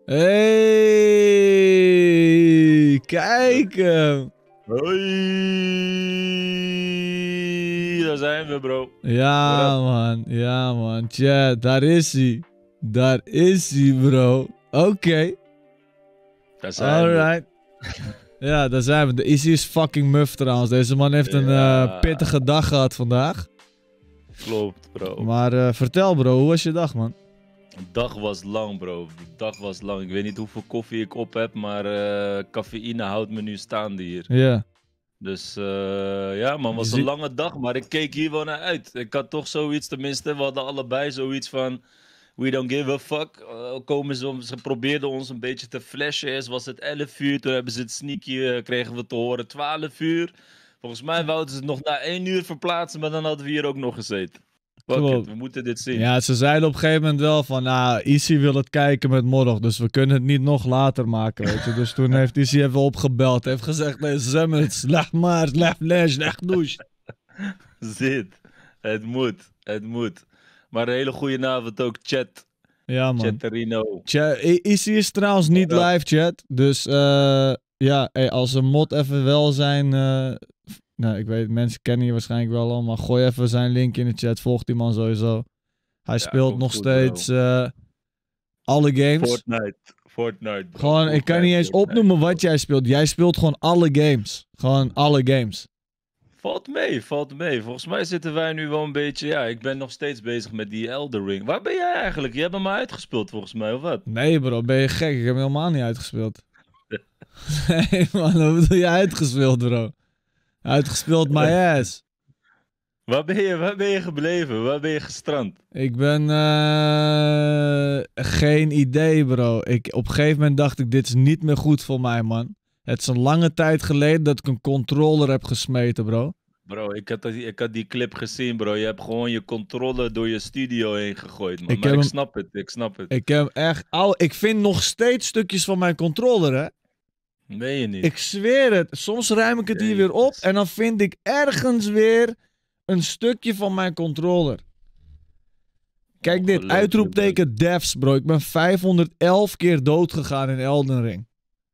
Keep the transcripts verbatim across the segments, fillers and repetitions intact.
Hey, kijk hem. Hoi, daar zijn we, bro. Ja, man. Ja, man. Chat, daar is hij. Daar is hij, bro. Oké. Okay. Daar zijn Alright. we. Ja, daar zijn we. De Easy is fucking muff trouwens. Deze man heeft een ja. uh, pittige dag gehad vandaag. Klopt, bro. Maar uh, vertel, bro. Hoe was je dag, man? De dag was lang, bro. De dag was lang. Ik weet niet hoeveel koffie ik op heb, maar uh, cafeïne houdt me nu staande hier. Ja. Yeah. Dus uh, ja, man, het was een lange dag, maar ik keek hier wel naar uit. Ik had toch zoiets, tenminste, we hadden allebei zoiets van... We don't give a fuck. Uh, komen ze, ze probeerden ons een beetje te flashen. Eerst was het elf uur, toen hebben ze het sneaky, uh, kregen we te horen twaalf uur. Volgens mij wouden ze het nog na één uur verplaatsen, maar dan hadden we hier ook nog gezeten. Fuck it, we moeten dit zien. Ja, ze zeiden op een gegeven moment wel van, nou, Easy wil het kijken met Morg, dus we kunnen het niet nog later maken, weet je. Dus toen heeft Easy even opgebeld, heeft gezegd, nee, Zemmel, het slecht maar, slecht flash, slecht douche. Zit, het moet, het moet. Maar een hele goede avond ook, chat. Ja, man. Chatterino. Chat, Easy is trouwens niet ja. live, chat, dus uh, ja, hey, als een mod even wel zijn... Uh, Nou, ik weet, mensen kennen je waarschijnlijk wel al, maar gooi even zijn link in de chat. Volg die man sowieso. Hij ja, speelt nog goed, steeds uh, alle games. Fortnite. Fortnite. Bro. Gewoon, Fortnite, ik kan niet eens Fortnite. opnoemen wat jij speelt. Jij speelt gewoon alle games. Gewoon alle games. Valt mee, valt mee. Volgens mij zitten wij nu wel een beetje... Ja, ik ben nog steeds bezig met die Elden Ring. Waar ben jij eigenlijk? Je hebt hem maar uitgespeeld volgens mij, of wat? Nee bro, ben je gek? Ik heb hem helemaal niet uitgespeeld. Nee man, wat bedoel je uitgespeeld bro? Uitgespeeld my ass. Waar ben je, waar ben je gebleven? Waar ben je gestrand? Ik ben... Uh, geen idee, bro. Ik, op een gegeven moment dacht ik, dit is niet meer goed voor mij, man. Het is een lange tijd geleden dat ik een controller heb gesmeten, bro. Bro, ik had, die, ik had die clip gezien, bro. Je hebt gewoon je controller door je studio heen gegooid, man. Ik maar ik hem, snap het, ik snap het. Ik heb echt... Al, ik vind nog steeds stukjes van mijn controller, hè. Meen je niet? Ik zweer het. Soms ruim ik het hier weer op en dan vind ik ergens weer een stukje van mijn controller. Kijk oh, dit, uitroepteken devs, bro. Ik ben vijfhonderdelf keer dood gegaan in Elden Ring.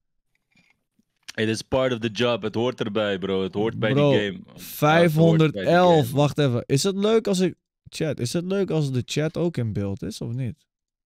It is part of the job. Het hoort erbij, bro. Het hoort bij bro, die game. vijfhonderdelf. Game. Wacht even. Is het leuk als ik... Chat, is het leuk als de chat ook in beeld is of niet?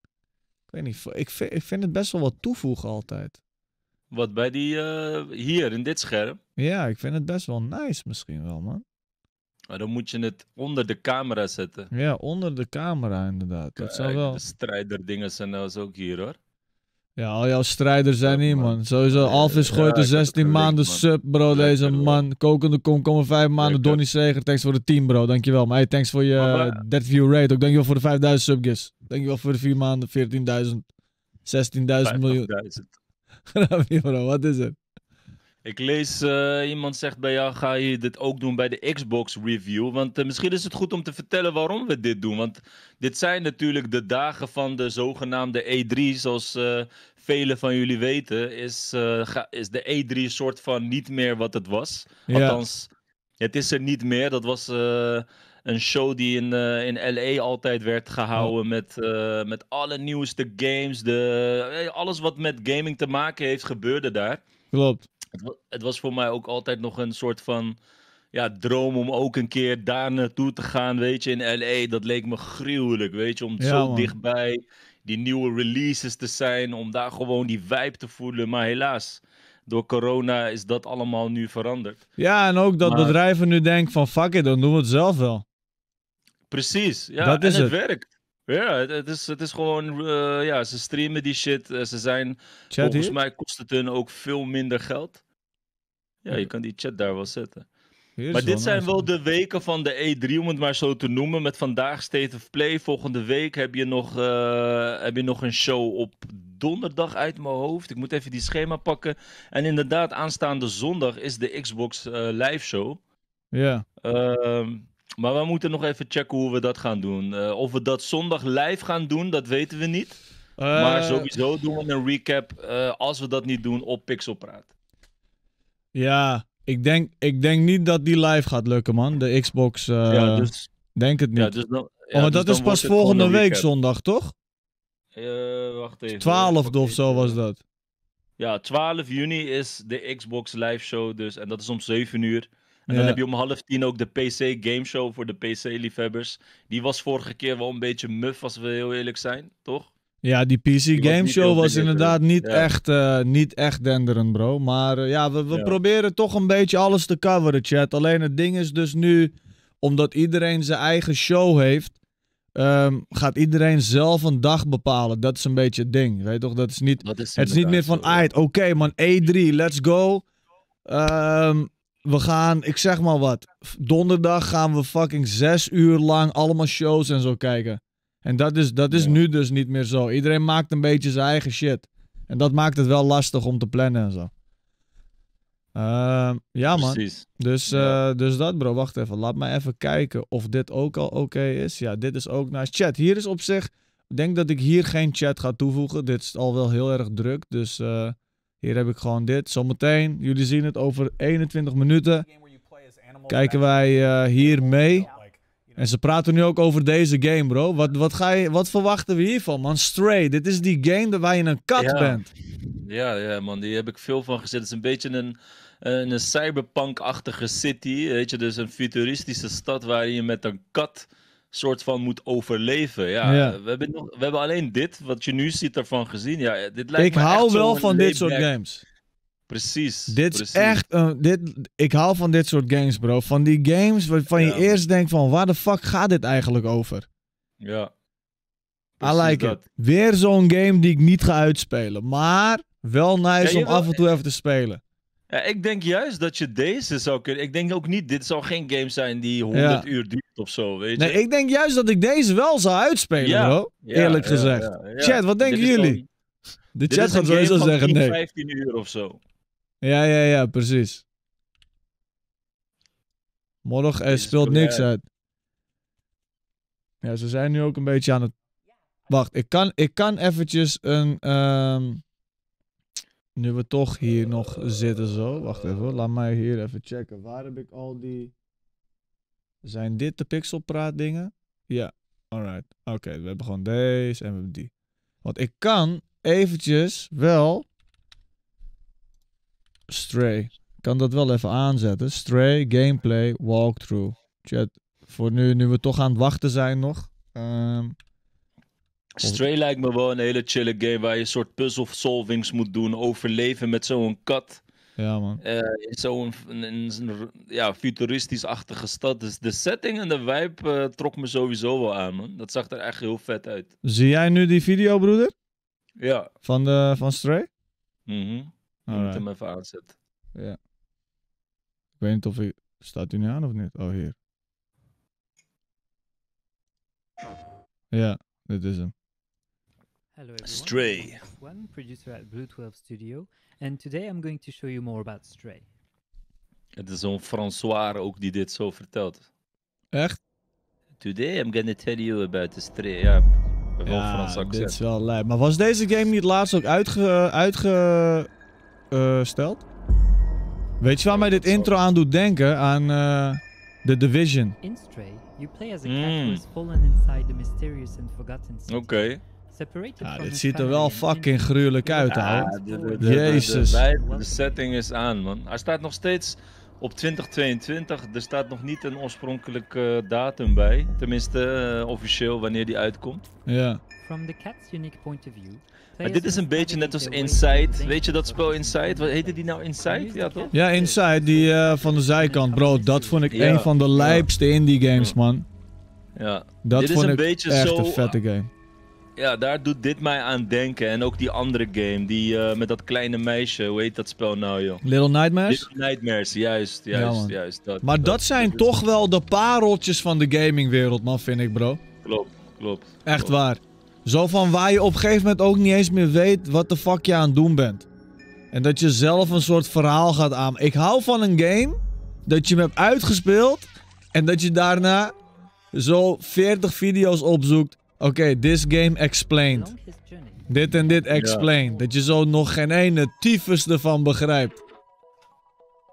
Ik weet niet. Ik vind, ik vind het best wel wat toevoegen altijd. Wat, bij die, uh, hier, in dit scherm? Ja, ik vind het best wel nice misschien wel, man. Maar dan moet je het onder de camera zetten. Ja, onder de camera inderdaad. Kijk, dat zou wel... de strijderdingen zijn nou ook hier, hoor. Ja, al jouw strijders zijn hier, man. man. Sowieso, Alvis gooit ja, de zestien maanden sub, bro, lekker, deze man. Bro. Kokende kom, komen vijf maanden. Donnie Seger, thanks voor de tien, bro. Dankjewel. Maar hey, thanks voor je uh, dertig view rate. Ook dankjewel voor de vijfduizend subgifts. Dankjewel voor de vier maanden, veertienduizend, zestienduizend miljoen. Grapje, bro, wat is het? Ik lees, uh, iemand zegt bij jou, ga je dit ook doen bij de Xbox review? Want uh, misschien is het goed om te vertellen waarom we dit doen. Want dit zijn natuurlijk de dagen van de zogenaamde E drie. Zoals uh, velen van jullie weten, is, uh, ga, is de E drie een soort van niet meer wat het was. Ja. Althans, het is er niet meer. Dat was uh, een show die in, uh, in L A altijd werd gehouden oh. met, uh, met alle nieuwste games. De, alles wat met gaming te maken heeft, gebeurde daar. Klopt. Het, het was voor mij ook altijd nog een soort van ja, droom om ook een keer daar naartoe te gaan, weet je, in L A. Dat leek me gruwelijk, weet je, om ja, zo man. dichtbij die nieuwe releases te zijn, om daar gewoon die vibe te voelen. Maar helaas, door corona is dat allemaal nu veranderd. Ja, en ook dat maar... bedrijven nu denken van fuck it, dan doen we het zelf wel. Precies, ja, dat en is het, het werkt. Ja, het, het, is, het is gewoon, uh, ja, ze streamen die shit. Uh, ze zijn, chat volgens hier? mij kost het hun ook veel minder geld. Ja, je kan die chat daar wel zetten. Hier maar dit zijn nice, wel man. de weken van de E drie, om het maar zo te noemen. Met vandaag State of Play. Volgende week heb je nog, uh, heb je nog een show op donderdag uit mijn hoofd. Ik moet even die schema pakken. En inderdaad, aanstaande zondag is de Xbox uh, live show. Ja. Uh, maar we moeten nog even checken hoe we dat gaan doen. Uh, of we dat zondag live gaan doen, dat weten we niet. Uh... Maar sowieso doen we een recap, uh, als we dat niet doen, op Pixelpraat. Ja, ik denk, ik denk niet dat die live gaat lukken, man. De Xbox, uh, ja, dus, denk het niet. Ja, dus dan, ja, oh, maar dus dat is pas volgende week zondag, toch? Uh, wacht even. twaalfde of zo was dat. Ja, twaalf juni is de Xbox live show dus. En dat is om zeven uur. En Ja. dan heb je om half tien ook de P C game show voor de P C-liefhebbers. Die was vorige keer wel een beetje muf, als we heel eerlijk zijn, toch? Ja, die P C was Game niet Show heel was denderend. inderdaad niet, Ja. echt, eh, niet echt denderend, bro. Maar eh, ja, we, we Ja. proberen toch een beetje alles te coveren, chat. Alleen het ding is dus nu, omdat iedereen zijn eigen show heeft, ehm, gaat iedereen zelf een dag bepalen. Dat is een beetje het ding. Weet je toch? Dat is niet, Dat is het is niet meer van, inderdaad zo, ja. aight, oké man, E drie, let's go. Ehm, we gaan, ik zeg maar wat, donderdag gaan we fucking zes uur lang allemaal shows en zo kijken. En dat is, dat is Ja. nu dus niet meer zo. Iedereen maakt een beetje zijn eigen shit. En dat maakt het wel lastig om te plannen en zo. Ehm, ja man, Precies. dus, Ja. eh, dus dat bro, wacht even. Laat mij even kijken of dit ook al oké is. Ja, dit is ook nice. Chat, hier is op zich, ik denk dat ik hier geen chat ga toevoegen. Dit is al wel heel erg druk, dus eh, hier heb ik gewoon dit. Zometeen, jullie zien het over eenentwintig minuten. Kijken wij eh, hier mee. En ze praten nu ook over deze game, bro. Wat, wat, ga je, wat verwachten we hiervan, man? Stray, dit is die game waar je een kat Ja. bent. Ja, ja, man, die heb ik veel van gezet. Het is een beetje een, een, een cyberpunk-achtige city. Weet je, dus een futuristische stad waar je met een kat soort van moet overleven. Ja, Ja. We, hebben nog, we hebben alleen dit, wat je nu ziet, ervan gezien. Ja, dit lijkt Ik me hou echt wel zo'n van dit soort laid-back- games. Precies. Dit is precies. echt, een- dit, ik hou van dit soort games, bro. Van die games waarvan je Ja, man. eerst denkt van, waar de fuck gaat dit eigenlijk over? Ja. I Precies like dat. it. Weer zo'n game die ik niet ga uitspelen. Maar wel nice Ja, je om wil- af en toe even te spelen. Ja, ik denk juist dat je deze zou kunnen. Ik denk ook niet, dit zal geen game zijn die honderd Ja. uur duurt of zo, weet Nee, je? ik denk juist dat ik deze wel zou uitspelen, Ja, bro. Ja, Eerlijk ja, gezegd. ja, ja. Chat, wat denken Dit is jullie? dan- De dit chat is gaat een game sowieso van zeggen tien, nee. vijftien uur of zo. Ja, ja, ja, precies. Morgen er Deze speelt speel niks jij. uit. Ja, ze zijn nu ook een beetje aan het... Wacht, ik kan, ik kan eventjes een... ehm, Nu we toch hier nog zitten zo. Wacht even, laat mij hier even checken. Waar heb ik al die... Zijn dit de pixelpraat dingen? Ja, alright. Oké, we hebben gewoon deze en we hebben die. Want ik kan eventjes wel... Stray. Ik kan dat wel even aanzetten. Stray, gameplay, walkthrough. Chat, voor nu, nu we toch aan het wachten zijn nog. Ehm, Stray lijkt me wel een hele chille game waar je een soort puzzle solvings moet doen. Overleven met zo'n kat. ja, man. eh, in zo'n een- een- een- ja, futuristisch-achtige stad. Dus de setting en de vibe eh, trok me sowieso wel aan, man. Dat zag er echt heel vet uit. Zie jij nu die video, broeder? Ja. Van, de, van Stray? Mhm. Je moet Alright. hem even aanzetten. Ja. Ik weet niet of hij... Staat hij nu aan of niet? Oh, hier. Ja, dit is hem. Hello everyone. Stray. I'm Alex One, producer at Blue twelve Studio, and today I'm going to show you more about Stray. Het is zo'n François ook die dit zo vertelt. Echt? Today I'm gonna tell you about the Stray. Ja, wel Ja, Frans dit accent. is wel lijp. Maar was deze game niet laatst ook uitge... uitgesteld? Weet je waar mij dit intro aan doet denken? Aan eh The Division. In Stray, you play as a cat Mm. who has fallen inside the mysterious and forgotten city. Oké. Separated Ja, from dit his ziet er family wel and fucking friends, gruwelijk he uit, was ouwe. Ja, forced de, de, forward de, de, Jezus. de, vibe, de setting is aan, man. Hij staat nog steeds op twintig tweeëntwintig. Er staat nog niet een oorspronkelijke datum bij. Tenminste, eh, officieel, wanneer die uitkomt. Ja. From the cat's unique point of view, Maar players dit is een must beetje net als navigate their way Inside. through Weet je dat dangerous spel forgotten Inside? Wat cities. heette die nou? Inside? Ja, toch? Ja, Inside, die eh, van de zijkant, bro. Dat vond ik Ja. een van de lijpste indie games, Ja. man. Ja. Dat Dit is vond een ik beetje echt zo- een vette game. Ja, daar doet dit mij aan denken. En ook die andere game, die eh, met dat kleine meisje. Hoe heet dat spel nou, joh? Little Nightmares? Little Nightmares, juist, Ja, juist, man. juist. Dat, Maar dat zijn is- toch wel de pareltjes van de gamingwereld, man, vind ik, bro. Klopt, klopt. Echt klopt. waar. Zo van waar je op een gegeven moment ook niet eens meer weet wat de fuck je aan het doen bent. En dat je zelf een soort verhaal gaat aan. Ik hou van een game dat je hem hebt uitgespeeld en dat je daarna zo veertig video's opzoekt. Oké, okay, this game explained. Along his journey, Dit en dit explained. Dat je zo nog geen ene tyfus ervan begrijpt.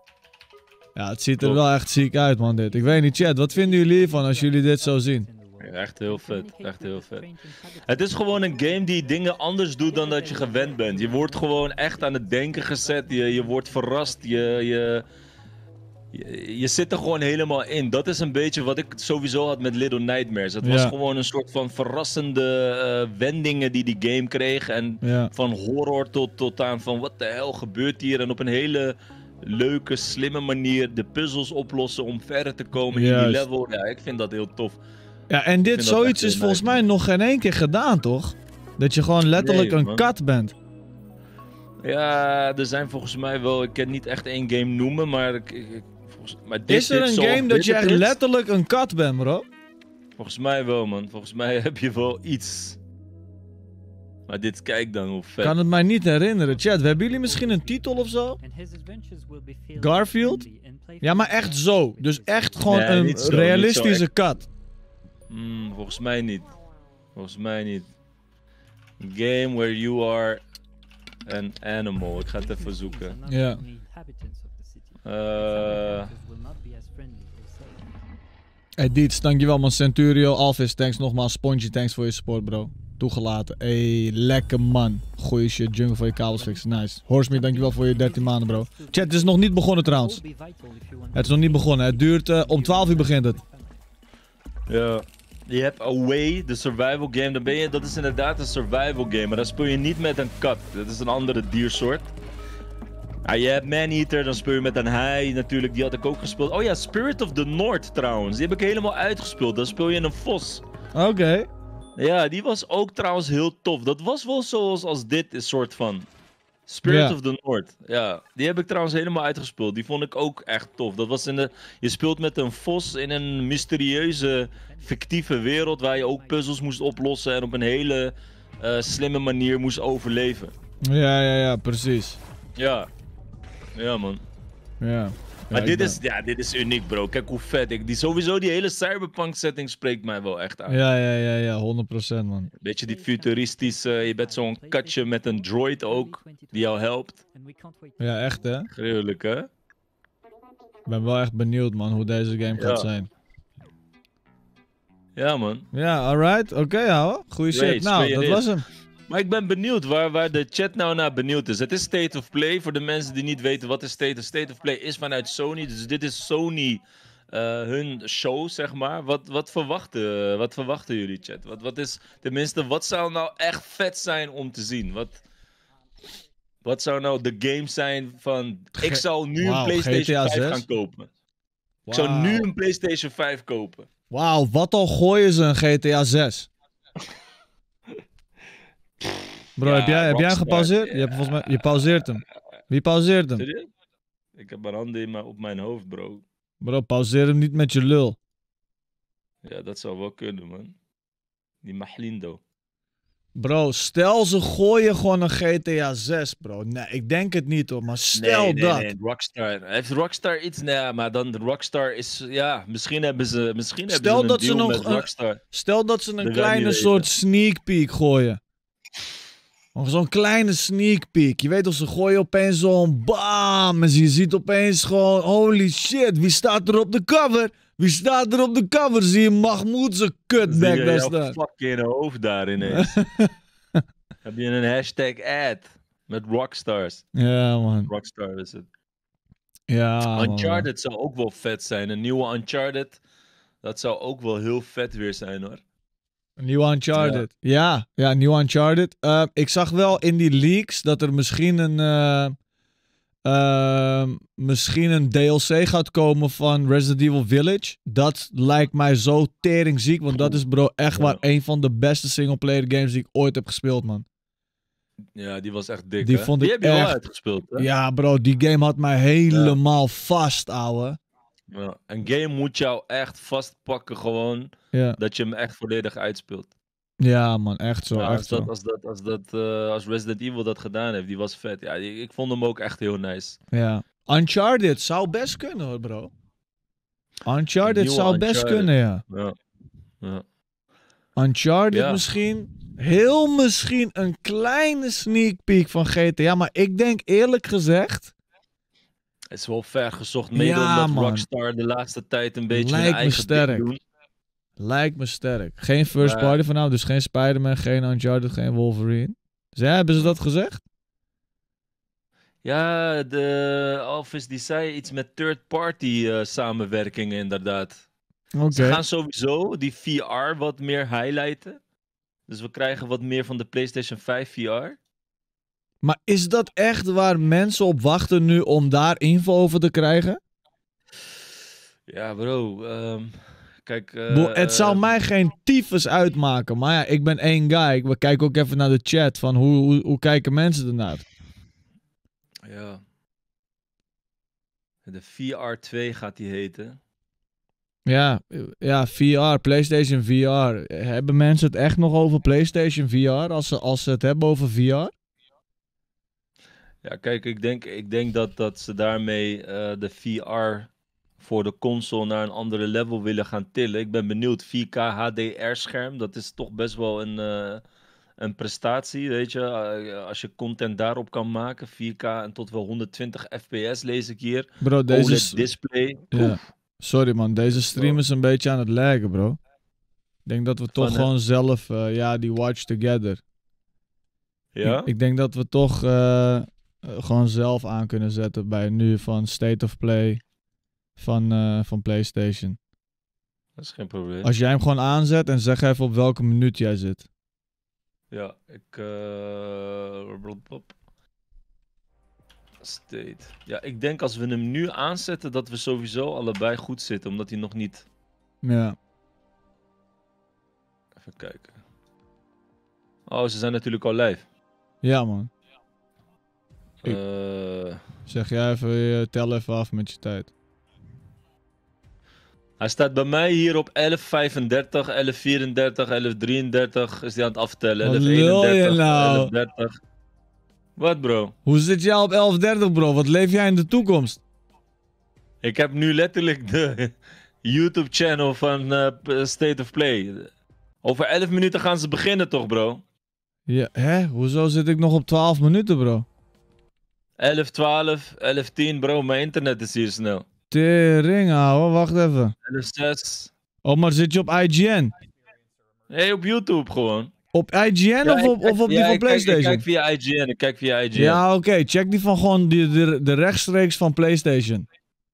Ja, het ziet er Klopt. wel echt ziek uit, man, dit. Ik weet niet, chat, wat vinden jullie hiervan als jullie dit zo zien? in the world. Echt heel vet, echt heel vet. Het is gewoon een game die dingen anders doet dan dat je gewend bent. Je wordt gewoon echt aan het denken gezet, je, je wordt verrast, je, je, je, je zit er gewoon helemaal in. Dat is een beetje wat ik sowieso had met Little Nightmares. Het was Ja. gewoon een soort van verrassende uh, wendingen die die game kreeg. En Ja. van horror tot, tot aan van wat de hel gebeurt hier. En op een hele leuke, slimme manier de puzzels oplossen om verder te komen in die Juist. level. Ja, ik vind dat heel tof. Ja, en dit vind dat zoiets echt is heel volgens nice, mij nog geen één keer gedaan, toch? Dat je gewoon letterlijk Nee, een man. kat bent. Ja, er zijn volgens mij wel... Ik kan niet echt één game noemen, maar... Ik, ik- volgens, maar dit, Is er dit een zoals game dat dit je het echt is? letterlijk een kat bent, bro? Volgens mij wel, man. Volgens mij heb je wel iets. Maar dit, kijk dan hoe vet. Kan het mij niet herinneren. Chat, hebben jullie misschien een titel of zo? Garfield? Ja, maar echt zo. Dus echt gewoon Nee, een niet zo, niet realistische zo echt. kat. Hmm, volgens mij niet. Volgens mij niet. A game where you are an animal. Ik ga het even zoeken. Ja. Eh, Hey Dietz, dankjewel man. Centurio, Alvis, thanks nogmaals. Spongy, thanks voor je support, bro. Toegelaten. Hey, lekker man. Goeie shit. Jungle voor je kabels fixen. Nice. Horsemeat, dankjewel voor je dertien maanden, bro. Chat, het is nog niet begonnen trouwens. Het is nog niet begonnen. Het duurt... Uh, om twaalf uur begint het. ja. Je hebt Away, de survival game. Dan ben je, dat is inderdaad een survival game. Maar dan speel je niet met een kat. Dat is een andere diersoort. Ah, je hebt Maneater, dan speel je met een haai natuurlijk. Die had ik ook gespeeld. Oh ja, Spirit of the North trouwens. Die heb ik helemaal uitgespeeld. Dan speel je een vos. Oké. Okay. Ja, die was ook trouwens heel tof. Dat was wel zoals als dit is soort van. Spirit Ja. of the North. Ja, die heb ik trouwens helemaal uitgespeeld. Die vond ik ook echt tof. Dat was in de... Je speelt met een vos in een mysterieuze, fictieve wereld waar je ook puzzels moest oplossen en op een hele uh, slimme manier moest overleven. Ja, ja, ja, precies. Ja. Ja, man. Ja. Maar Ja, dit, ben... is, ja, dit is uniek, bro. Kijk hoe vet. Ik, die, sowieso die hele cyberpunk setting spreekt mij wel echt aan. Ja, ja, ja, ja, honderd procent man. Beetje die futuristische, je bent zo'n katje met een droid ook, die jou helpt. Ja, echt hè? Gruwelijk, hè? Ik ben wel echt benieuwd man, hoe deze game Ja. gaat zijn. Ja, man. Ja, alright. Oké, okay, ouwe. Goeie Great, shit. Nou, dat great. was hem. Maar ik ben benieuwd waar, waar de chat nou naar benieuwd is. Het is State of Play. Voor de mensen die niet weten wat is State of State of Play is vanuit Sony. Dus dit is Sony uh, hun show, zeg maar. Wat, wat, verwachten, wat verwachten jullie, chat? Wat, wat is, tenminste, wat zou nou echt vet zijn om te zien? Wat, wat zou nou de game zijn van... Ik zou nu Wauw, een PlayStation G T A vijf zes? gaan kopen. Ik zou nu een PlayStation vijf kopen. Wauw, wat al gooien ze een G T A zes? Bro, Ja, heb jij, heb jij hem Rockstar, gepauzeerd? ja. Je, hebt volgens mij, je pauzeert hem. Wie pauzeert hem? Serieus? Ik heb mijn handen in mijn, op mijn hoofd, bro. Bro, pauzeer hem niet met je lul. Ja, dat zou wel kunnen, man. Die Mahlindo. Bro, stel ze gooien gewoon een G T A zes, bro. Nee, ik denk het niet hoor, maar stel nee, nee, dat. Nee, Rockstar. Heeft Rockstar iets? Nee, maar dan Rockstar is... Ja, misschien hebben ze, misschien Stel hebben ze een dat ze deal nog met een- Rockstar. Stel dat ze een Dat wil kleine je niet soort weten. sneak peek gooien. Of zo'n kleine sneak peek. Je weet of ze gooien opeens zo'n bam. En je ziet opeens gewoon, holy shit, wie staat er op de cover? Wie staat er op de cover? Zie je Mahmoud zijn Zie kutbek je daar jouw staan. fucking hoofd daar ineens. Heb je een hashtag ad met Rockstars. Ja, man. Rockstar is het. Ja, man. Uncharted zou ook wel vet zijn. Een nieuwe Uncharted. Dat zou ook wel heel vet weer zijn, hoor. Een nieuwe Uncharted. Ja, ja, een nieuwe Uncharted. Uh, ik zag wel in die leaks dat er misschien een... Uh, uh, misschien een D L C gaat komen van Resident Evil Village. Dat lijkt mij zo teringziek. Want dat is bro echt Ja. waar een van de beste singleplayer games die ik ooit heb gespeeld, man. Ja, die was echt dik, Die hè? vond die ik heb je wel echt- uitgespeeld, hè? Ja, bro, die game had mij helemaal vast, ouwe. Ja, een game moet jou echt vastpakken gewoon, Ja. dat je hem echt volledig uitspeelt. Ja, man, echt zo, Ja, echt als, dat, zo. als, dat, als, dat, eh, als Resident Evil dat gedaan heeft, die was vet. Ja, ik, ik vond hem ook echt heel nice. Ja. Uncharted zou best kunnen, hoor, bro. Uncharted Nieuwe zou best Uncharted. kunnen, ja. Ja. Ja. Uncharted Ja. misschien. Heel misschien een kleine sneak peek van G T A. Maar ik denk eerlijk gezegd... Het is wel ver gezocht, mede Ja, omdat man. Rockstar de laatste tijd een beetje Lijkt hun me eigen sterk. ding doen. Lijkt me sterk. Geen first Maar- party vanavond, dus geen Spider-Man, geen Uncharted, geen Wolverine. Zij hebben ze dat gezegd? Ja, de Alphys die zei iets met third-party eh, samenwerkingen inderdaad. Oké. Ze gaan sowieso die V R wat meer highlighten. Dus we krijgen wat meer van de PlayStation vijf V R. Maar is dat echt waar mensen op wachten nu om daar info over te krijgen? Ja, bro. ehm, kijk. eh, Bro, het zou eh, mij geen tyfus uitmaken. Maar ja, ik ben één guy. We kijken ook even naar de chat van hoe, hoe, hoe kijken mensen ernaar. Ja. De V R twee gaat die heten. Ja, ja, V R, PlayStation V R. Hebben mensen het echt nog over PlayStation V R als ze, als ze het hebben over V R? Ja, kijk, ik denk, ik denk dat, dat ze daarmee eh, de V R voor de console naar een andere level willen gaan tillen. Ik ben benieuwd. vier K H D R-scherm, dat is toch best wel een, eh, een prestatie, weet je. Eh, als je content daarop kan maken, vier K en tot wel honderdtwintig F P S lees ik hier. Bro, deze O L E is... D-display. Ja. Sorry man, deze stream is een beetje aan het laggen, bro. Ik denk dat we toch Van, eh, gewoon zelf, eh, ja, die watch together. Ja? Ik, ik denk dat we toch eh, eh, gewoon zelf aan kunnen zetten bij nu van State of Play van, eh, van PlayStation. Dat is geen probleem. Als jij hem gewoon aanzet en zeg even op welke minuut jij zit. Ja, ik... eh, blablabla. State. Ja, ik denk als we hem nu aanzetten dat we sowieso allebei goed zitten, omdat hij nog niet... Ja. Even kijken. Oh, ze zijn natuurlijk al live. Ja man. Ik- Eh, Zeg jij even, eh, tel even af met je tijd. hij staat bij mij hier op elf vijfendertig, elf vierendertig, elf drieëndertig. Is hij aan het aftellen? Wat elf lul je eenendertig, nou? elf dertig. Wat bro? Hoe zit jij op elf dertig bro? Wat leef jij in de toekomst? Ik heb nu letterlijk de YouTube channel van eh, P- State of Play. Over elf minuten gaan ze beginnen toch bro? Ja, hè? Hoezo zit ik nog op twaalf minuten bro? elf twaalf, elf tien bro, mijn internet is hier snel. Tering ouwe, wacht even. elf zes. Oh, maar zit je op I G N? Nee, op YouTube gewoon. Op I G N Ja, of ik op, kijk- of op die ja, van ik kijk- PlayStation? Ik kijk via I G N, ik kijk via I G N. Ja, oké. Check die van gewoon die, de, de rechtstreeks van PlayStation.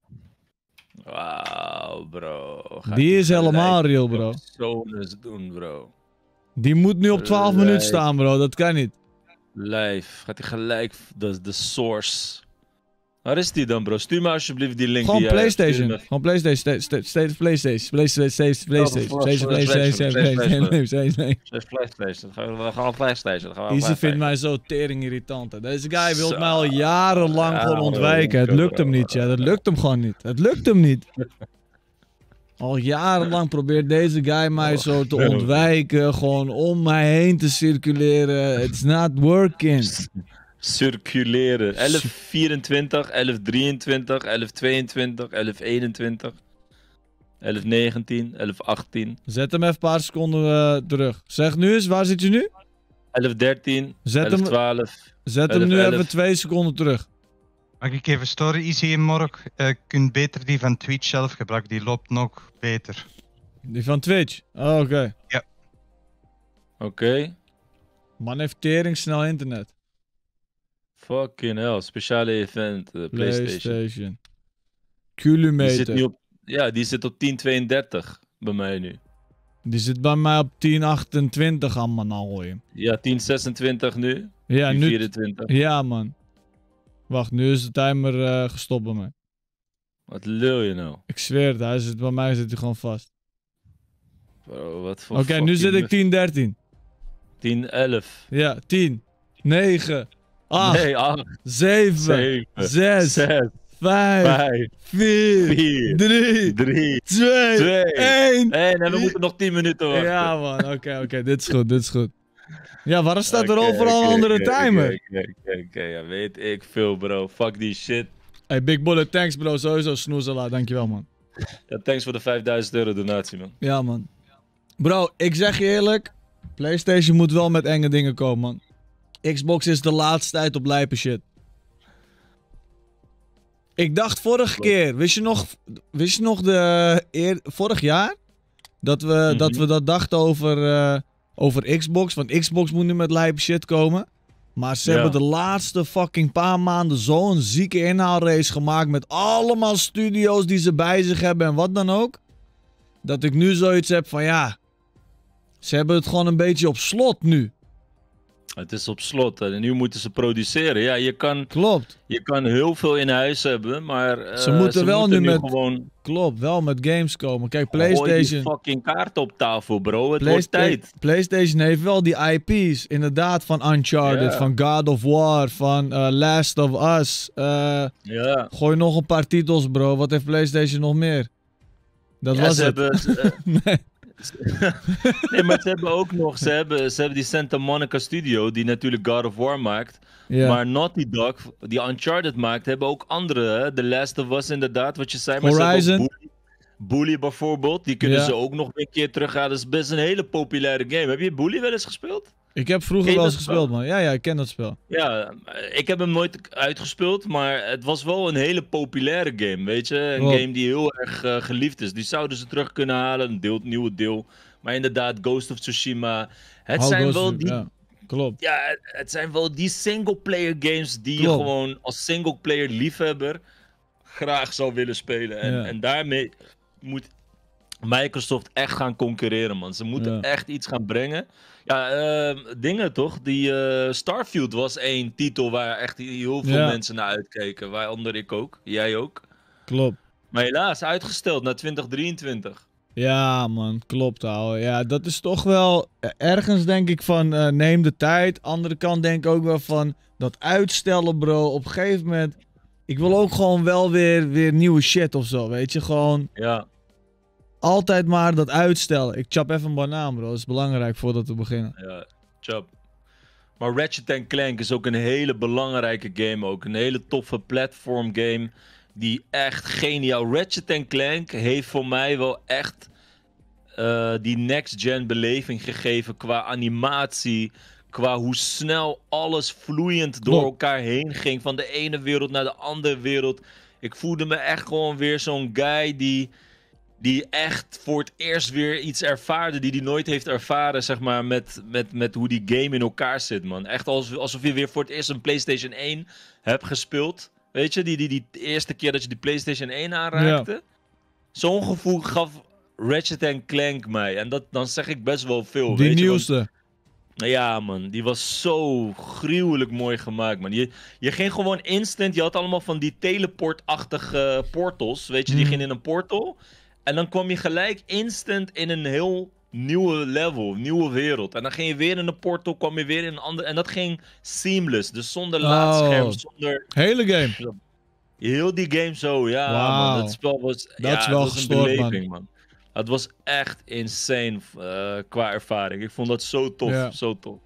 Wauw, bro. Gaat Die is gelijk helemaal real, bro. personas doen, bro. Die moet nu op twaalf Lijp. minuten staan, bro. Dat kan niet. Live. Gaat hij gelijk de, de source. Waar is die dan, bro? Stuur me alsjeblieft die link. Gewoon die jij hebt. Stuur PlayStation. me- Gewoon PlayStation. Sta- sta- State of PlayStation. PlayStation. State of PlayStation. Oh, State of PlayStation. PlayStation, PlayStation. Dat is PlayStation. Dan gaan we- we gaan op PlayStation. Dan gaan we op Easy vindt PlayStation. mij zo tering irritant. hè. Deze guy wil Zo. mij al jarenlang Ja, gewoon ontwijken. Het bro. lukt hem niet, ja. Het lukt hem gewoon niet. Het lukt hem niet. Al jarenlang probeert deze guy mij zo te ontwijken. Gewoon om mij heen te circuleren. It's not working. Circuleren. elf vierentwintig, elf drieëntwintig, elf tweeëntwintig, elf eenentwintig, elf negentien, elf achttien, Zet hem even een paar seconden eh, terug. Zeg nu eens, waar zit je nu? elf dertien, Zet elf hem, twaalf. zet hem elf, nu elf. even twee seconden terug. Mag ik even story easy in Mork? Je kunt beter die van Twitch zelf gebruiken, die loopt nog beter. Die van Twitch. Oh, oké. Oké. Man heeft tering snel internet. Fucking hell. Speciale event. eh, PlayStation. PlayStation. Die zit Kilometer. nu op, ja, die zit op tien tweeëndertig bij mij nu. Die zit bij mij op tien achtentwintig allemaal nou gooien. Ja, tien zesentwintig nu. Ja, tien nu. vierentwintig. Ja, man. Wacht, nu is de timer eh, gestopt bij mij. Wat lul je nou? Ik zweer het, hij zit, bij mij zit hij gewoon vast. Bro, wat voor Oké, nu zit ik tien dertien. tien elf. Ja, tien, negen, acht, Nee, acht, zeven, zeven, zes, zes, vijf, vijf, vier, vier, drie, drie, twee, twee. één. Hé, en we moeten nog tien minuten wachten. Ja, man. Oké, oké. Dit is goed, dit is goed. Ja, waarom staat er Oké, overal oké, een andere oké, timer? Oké, oké, oké. Ja, weet ik veel, bro. Fuck die shit. Hey, Big Bullet, thanks bro. Sowieso snoezela. Dankjewel, man. Ja, thanks voor de vijfduizend euro donatie, man. Ja, man. Bro, ik zeg je eerlijk. PlayStation moet wel met enge dingen komen, man. Xbox is de laatste tijd op lijpe shit. Ik dacht vorige keer, wist je nog, wist je nog de, eer, vorig jaar? Dat we, Mhm. dat we dat dachten over, eh, over Xbox. Want Xbox moet nu met lijpe shit komen. Maar ze Ja. hebben de laatste fucking paar maanden zo'n zieke inhaalrace gemaakt. Met allemaal studio's die ze bij zich hebben en wat dan ook. Dat ik nu zoiets heb van ja. Ze hebben het gewoon een beetje op slot nu. Het is op slot en nu moeten ze produceren. Ja, je kan, Klopt. je kan heel veel in huis hebben, maar eh, Ze moeten wel nu met- gewoon Klopt. Wel met games komen. Kijk, gooi die PlayStation. fucking kaart op tafel, bro. Het wordt Playsta- tijd. PlayStation heeft wel die I P's. Inderdaad, van Uncharted, Ja. van God of War, van eh, Last of Us. Eh, Ja. gooi nog een paar titels, bro. Wat heeft PlayStation nog meer? Dat Ja, was ze het. hebben, ze- eh, Nee. nee, maar ze hebben ook nog, ze hebben, ze hebben die Santa Monica Studio, die natuurlijk God of War maakt. Ja. Maar Naughty Dog, die Uncharted maakt, hebben ook andere. Hè? The Last of Us inderdaad, wat je zei. Maar ze hebben ook Horizon. Bully, Bully bijvoorbeeld, die kunnen Ja. ze ook nog een keer terughalen. Dat is best een hele populaire game. Heb je Bully wel eens gespeeld? Ik heb vroeger Ken je wel eens dat gespeeld, spel? man. Ja, ja, ik ken dat spel. Ja, ik heb hem nooit uitgespeeld, maar het was wel een hele populaire game, weet je. Een Klopt. game die heel erg eh, geliefd is. Die zouden ze terug kunnen halen, een deel, nieuwe deel. Maar inderdaad, Ghost of Tsushima. Het Hou zijn Ghost wel of- die... Ja, klopt. Ja, het- het zijn wel die single-player games die je Klopt. gewoon als single-player liefhebber graag zou willen spelen. En, Ja. en daarmee moet Microsoft echt gaan concurreren, man. Ze moeten Ja. echt iets gaan brengen. Ja, eh, dingen toch? Die eh, Starfield was één titel waar echt heel veel Ja. mensen naar uitkeken. Waaronder ik ook. Jij ook. Klopt. Maar helaas, uitgesteld naar twintig drieëntwintig. Ja, man, klopt, ouwe. Ja, dat is toch wel ergens denk ik van eh, neem de tijd. Andere kant denk ik ook wel van dat uitstellen, bro. Op een gegeven moment, ik wil ook gewoon wel weer, weer nieuwe shit of zo, weet je. Gewoon Ja. altijd maar dat uitstellen. Ik chap even een banaan, bro. Dat is belangrijk voordat we beginnen. Ja, chop. Maar Ratchet Clank is ook een hele belangrijke game. Ook een hele toffe platform game. Die echt geniaal. Ratchet Clank heeft voor mij wel echt eh, die next-gen beleving gegeven. Qua animatie. Qua hoe snel alles vloeiend door Klopt. elkaar heen ging. Van de ene wereld naar de andere wereld. Ik voelde me echt gewoon weer zo'n guy die... Die echt voor het eerst weer iets ervaarde die hij nooit heeft ervaren, zeg maar, met, met, met hoe die game in elkaar zit, man. Echt alsof, alsof je weer voor het eerst een PlayStation één hebt gespeeld. Weet je, die, die, die eerste keer dat je die PlayStation één aanraakte. Zo'n gevoel gaf Ratchet Clank mij. En dat, dan zeg ik best wel veel, Die weet je. want- nieuwste. ja, man, die was zo gruwelijk mooi gemaakt, man. Je, je ging gewoon instant, je had allemaal van die teleport-achtige portals, weet je, die Mhm. ging in een portal. En dan kwam je gelijk instant in een heel nieuwe level, nieuwe wereld. En dan ging je weer in een portal, kwam je weer in een andere. En dat ging seamless, dus zonder laadscherm, Oh. zonder... Hele game. Heel die game zo, ja, Wauw. man. Dat spel was, Dat ja, is wel het was gestoord, een man. beleving, man. Het was echt insane eh, qua ervaring. Ik vond dat zo tof, Ja. zo tof.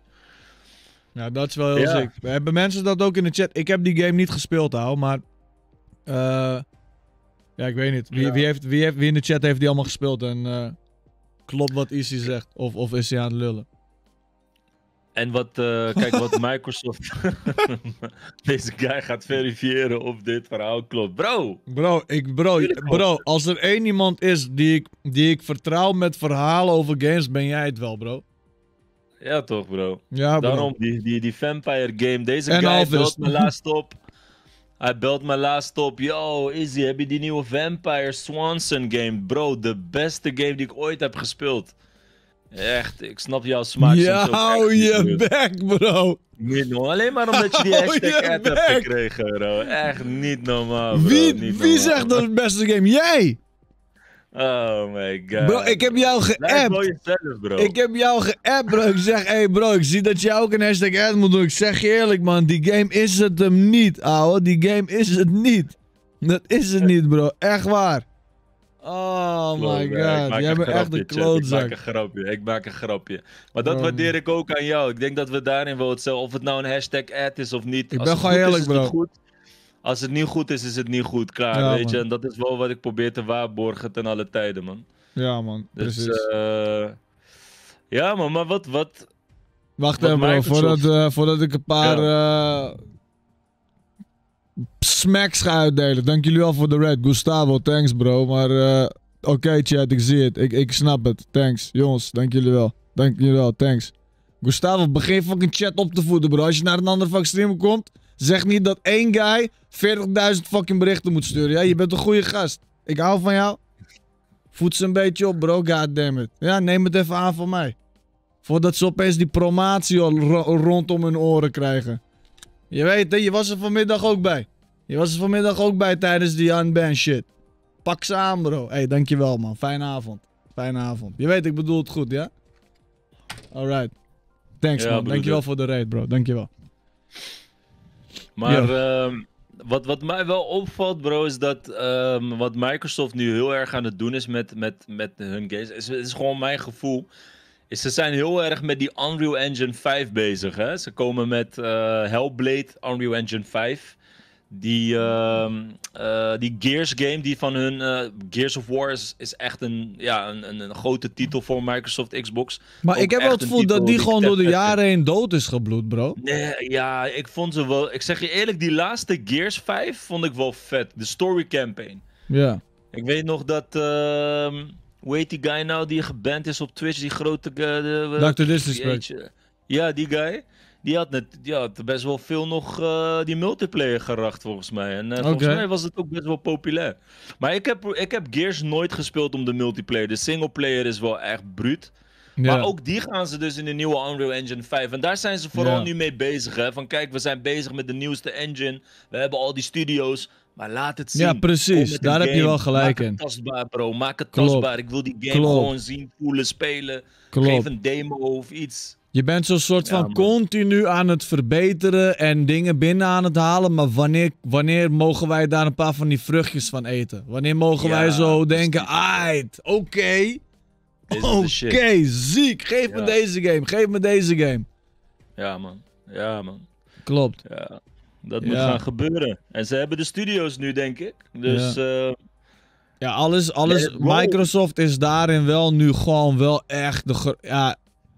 Ja, dat is wel heel Ja. sick. We hebben mensen dat ook in de chat. Ik heb die game niet gespeeld, hou, maar... eh, ja, ik weet niet. Wie, Ja. wie, heeft, wie, heeft, wie in de chat heeft die allemaal gespeeld? En eh, klopt wat Easy zegt? Of, of is hij aan het lullen? En wat, eh, kijk, wat Microsoft. Deze guy gaat verifiëren of dit verhaal klopt. Bro! Bro, ik, bro, Tuurlijk klopt bro, het. als er één iemand is die ik, die ik vertrouw met verhalen over games, ben jij het wel, bro. Ja, toch, bro. Ja, bro. Daarom, die, die, die Vampire game. Deze En guy Alvis. belt me laatst op. Hij belt me laatst op. Yo, Izzy, heb je die nieuwe Vampire Swanson game? Bro, de beste game die ik ooit heb gespeeld. Echt, ik snap jouw smaak. Ja, soms ook hou echt niet, je dude. bek, bro. Niet normaal. Alleen maar omdat je die Hou hashtag je ad hebt bek. gekregen, bro. Echt niet normaal, bro. Wie, niet wie normaal. zegt dat het beste game? Jij! Oh my god. Bro, ik heb jou Blijf geappt. wel jezelf, bro. Ik heb jou geappt, bro. Ik zeg, hé hey bro, ik zie dat jij ook een hashtag ad moet doen. Ik zeg je eerlijk, man, die game is het hem niet, ouwe. Die game is het niet. Dat is het niet, bro. Echt waar. Oh Klopt, my bro. Ik god, maak jij bent echt grapje, een chat. Ik maak klootzak. een grapje, ik maak een grapje. Maar dat Bro. waardeer ik ook aan jou. Ik denk dat we daarin wel hetzelfde, of het nou een hashtag ad is of niet. Ik Als ben het gewoon goed is, eerlijk, is het bro. goed. Als het niet goed is, is het niet goed. Klaar, Ja, weet je. man. En dat is wel wat ik probeer te waarborgen ten alle tijden, man. Ja, man, Dus, precies. eh ja, man, maar wat, wat... Wacht wat even, bro, Microsoft- voordat, eh, voordat ik een paar eh, smacks ga uitdelen. Dank jullie wel voor de red. Gustavo, thanks, bro. Maar eh, Oké, chat, ik zie het. Ik, ik snap het. Thanks. Jongens, dank jullie wel. Dank jullie wel, thanks. Gustavo, begin fucking chat op te voeden, bro. Als je naar een andere fucking streamer komt, zeg niet dat één guy veertigduizend fucking berichten moet sturen. Ja, je bent een goede gast. Ik hou van jou. Voed ze een beetje op, bro. Goddammit. Ja, neem het even aan van mij. Voordat ze opeens die promotie al ro rondom hun oren krijgen. Je weet, hè, je was er vanmiddag ook bij. Je was er vanmiddag ook bij tijdens die unban shit. Pak ze aan, bro. Hé, hey, dankjewel, man. Fijne avond. Fijne avond. Je weet, ik bedoel het goed, ja? Alright. Thanks, ja, man. Dankjewel voor de raid, bro. Dankjewel. Maar ja. uh, wat, wat mij wel opvalt, bro, is dat uh, wat Microsoft nu heel erg aan het doen is met, met, met hun games. Is, is gewoon mijn gevoel. Is, ze zijn heel erg met die Unreal Engine vijf bezig, hè. Ze komen met uh, Hellblade, Unreal Engine vijf. Die, uh, uh, die Gears game, die van hun uh, Gears of War is, is echt een, ja, een, een, een grote titel voor Microsoft Xbox. Maar ook ik heb wel het gevoel dat die gewoon door de jaren heen dood is gebloed, bro. Nee, ja, ik vond ze wel... Ik zeg je eerlijk, die laatste Gears vijf vond ik wel vet. De story campaign. Ja. Ik weet nog dat... Uh, hoe heet die guy nou die geband is op Twitch? Die grote... Uh, de, doctor Disrespect. Ja, die guy. Die had, net, die had best wel veel nog uh, die multiplayer geracht, volgens mij. En uh, okay. volgens mij was het ook best wel populair. Maar ik heb, ik heb Gears nooit gespeeld om de multiplayer. De singleplayer is wel echt bruut. Ja. Maar ook die gaan ze dus in de nieuwe Unreal Engine vijf. En daar zijn ze vooral ja. nu mee bezig. Hè? Van kijk, we zijn bezig met de nieuwste engine. We hebben al die studio's. Maar laat het zien. Ja, precies. Daar heb je wel gelijk in. in. Maak het tastbaar, bro. Maak het Klopt. tastbaar. Ik wil die game Klopt. gewoon zien, voelen, spelen. Klopt. Geef een demo of iets. Je bent zo'n soort van ja, continu aan het verbeteren en dingen binnen aan het halen. Maar wanneer, wanneer mogen wij daar een paar van die vruchtjes van eten? Wanneer mogen ja, wij zo denken, aight, oké. Okay, oké, okay, ziek. Geef ja. me deze game, geef me deze game. Ja, man. Ja, man. Klopt. Ja, dat moet ja. gaan gebeuren. En ze hebben de studio's nu, denk ik. Dus... Ja. Uh, ja, alles, alles. Microsoft is daarin wel nu gewoon wel echt de... Ja,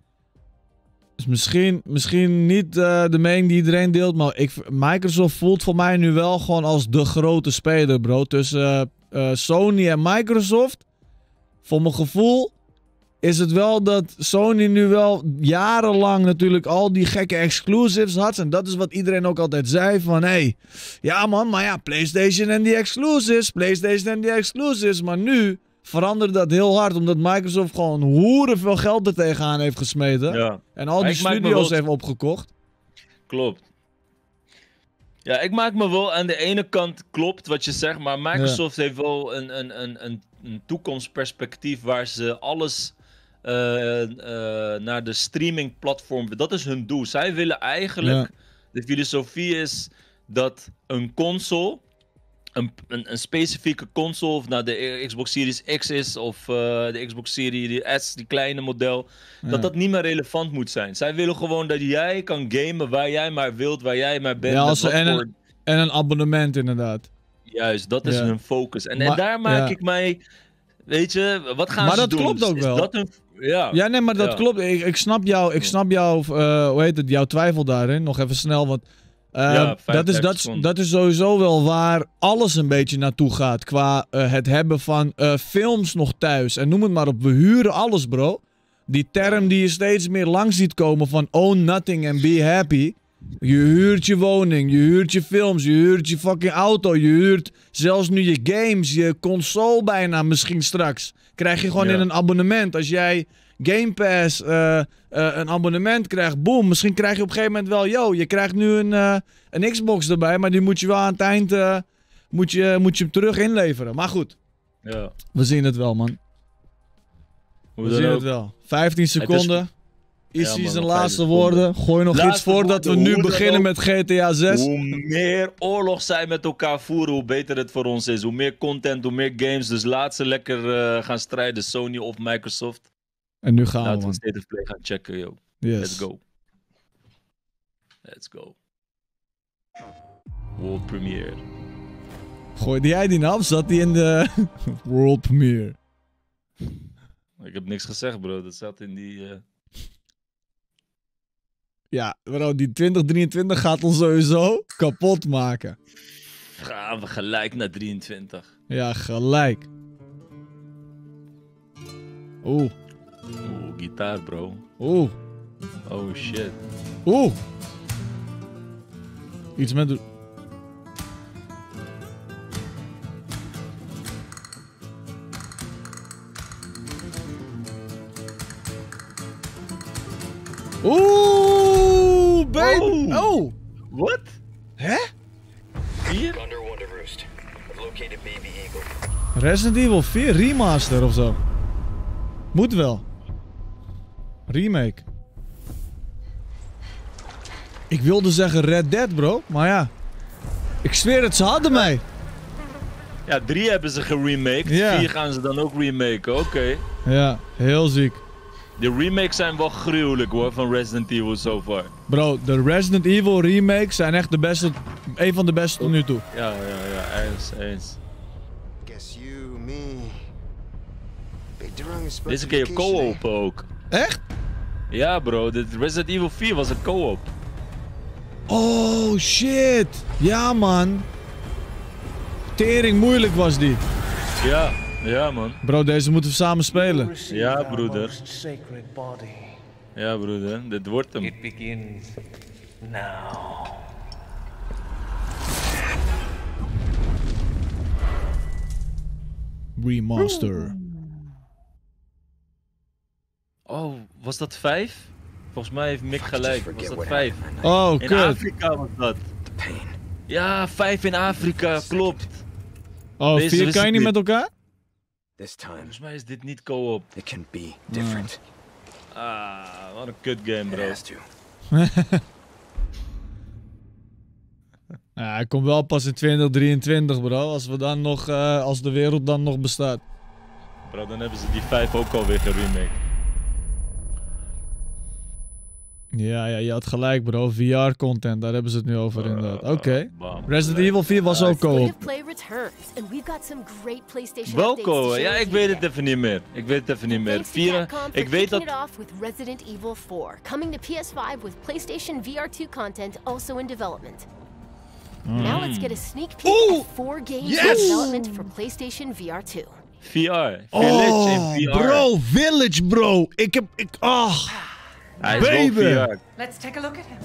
dus misschien, misschien niet uh, de mening die iedereen deelt, maar ik, Microsoft voelt voor mij nu wel gewoon als de grote speler, bro. Tussen uh, uh, Sony en Microsoft, voor mijn gevoel, is het wel dat Sony nu wel jarenlang natuurlijk al die gekke exclusives had. En dat is wat iedereen ook altijd zei van, hé, hey, ja man, maar ja, PlayStation en die exclusives, PlayStation en die exclusives. Maar nu veranderde dat heel hard, omdat Microsoft gewoon hoeren veel geld er tegenaan heeft gesmeten. Ja. En al die studio's wel... heeft opgekocht. Klopt. Ja, ik maak me wel aan de ene kant klopt wat je zegt, maar Microsoft ja. heeft wel een, een, een, een, een toekomstperspectief waar ze alles uh, uh, naar de streamingplatform... Dat is hun doel. Zij willen eigenlijk... Ja. De filosofie is dat een console... Een, een, een specifieke console, of nou de Xbox Series X is, of uh, de Xbox Series S, die kleine model, ja. dat dat niet meer relevant moet zijn. Zij willen gewoon dat jij kan gamen waar jij maar wilt, waar jij maar bent. Ja, als en, voor... een, en een abonnement inderdaad. Juist, dat is ja. hun focus. En, maar, en daar maak ja. ik mij, weet je, wat gaan maar ze doen? Maar dat klopt ook is wel. Dat een... Ja. ja, nee, maar dat ja. klopt. Ik, ik snap jou, ik snap jou, uh, hoe heet het, jouw twijfel daarin. Nog even snel, want... Uh, ja, dat, is, dat, dat is sowieso wel waar alles een beetje naartoe gaat. Qua uh, het hebben van uh, films nog thuis. En noem het maar op. We huren alles, bro. Die term die je steeds meer langs ziet komen van own nothing and be happy. Je huurt je woning, je huurt je films, je huurt je fucking auto. Je huurt zelfs nu je games, je console bijna misschien straks. Krijg je gewoon ja. in een abonnement. Als jij Game Pass uh, uh, een abonnement krijgt, boom. Misschien krijg je op een gegeven moment wel, yo, je krijgt nu een, uh, een Xbox erbij, maar die moet je wel aan het eind uh, moet je, moet je hem terug inleveren. Maar goed, ja. we zien het wel, man. Hoe we zien ook? het wel. vijftien seconden. Issy ja, zijn laatste woorden. Gooi nog laatste iets voordat we nu beginnen met G T A zes. Hoe meer oorlog zij met elkaar voeren, hoe beter het voor ons is. Hoe meer content, hoe meer games. Dus laat ze lekker uh, gaan strijden, Sony of Microsoft. En nu gaan Laten we, we State of Play gaan checken, yo. Yes. Let's go. Let's go. World Premiere. Gooide jij die nou? Zat die in de World Premiere? Ik heb niks gezegd, bro. Dat zat in die... Uh... Ja, bro, die twintig drieëntwintig gaat ons sowieso kapot maken. Gaan we gelijk naar drieëntwintig. Ja, gelijk. Oeh. Oeh, gitaar, bro. Oeh. Oh shit. Oeh. Iets met... de- Oeh, baby. Oh. Oh. Wat? Hè? Hier? Under one to roost. I've located Baby Eagle. Resident Evil vier remaster of zo. Moet wel. Remake. Ik wilde zeggen Red Dead, bro. Maar ja. Ik zweer het, ze hadden mij. Ja, drie hebben ze geremaked. Ja. Vier gaan ze dan ook remaken. Oké. Ja, heel ziek. De remakes zijn wel gruwelijk hoor, van Resident Evil so far. Bro, de Resident Evil remakes zijn echt de beste. Een van de beste tot nu toe. Ja, ja, ja, eens, eens. Guess you, me. Big Durang is Deze keer co-op ook. Echt? Ja bro, dit Resident Evil vier was een co-op. Oh shit. Ja man. Tering moeilijk was die. Ja, ja man. Bro, deze moeten we samen spelen. Ja, broeder. Most sacred body. Ja broeder, dit wordt hem. It begins now. Remaster. Oh, was dat vijf? Volgens mij heeft Mick gelijk. Was dat vijf? Oh, In kut. Afrika was dat. Ja, vijf in Afrika, klopt. Oh, Deze vier wist kan je ik niet niet. met elkaar? This time, Volgens mij is dit niet co-op. it can be different. Ah, wat een kut game It bro. has to. Ja, hij komt wel pas in twintig drieëntwintig, bro. Als, we dan nog, eh, als de wereld dan nog bestaat. Bro, dan hebben ze die vijf ook alweer geremaked. Ja, ja, je had gelijk, bro. V R-content, daar hebben ze het nu over inderdaad. Oké. Okay. Bam. Resident Evil vier was ook State co-op. of Play returns, and we've got some great PlayStation Wel updates to co-op? share Ja, with ik you weet het today. even niet meer. Ik weet het even niet meer. Thanks to Vier, Capcom for ik weet kicking dat... it off with Resident Evil four, coming to P S five with PlayStation V R two content also in development. Now let's get a sneak peek Ooh, at four games yes! in development for PlayStation V R two. V R. Village in V R. Oh, bro, Village, bro. Ik heb, ik, ah, Hij is baby. wel V R. Let's take a look at him.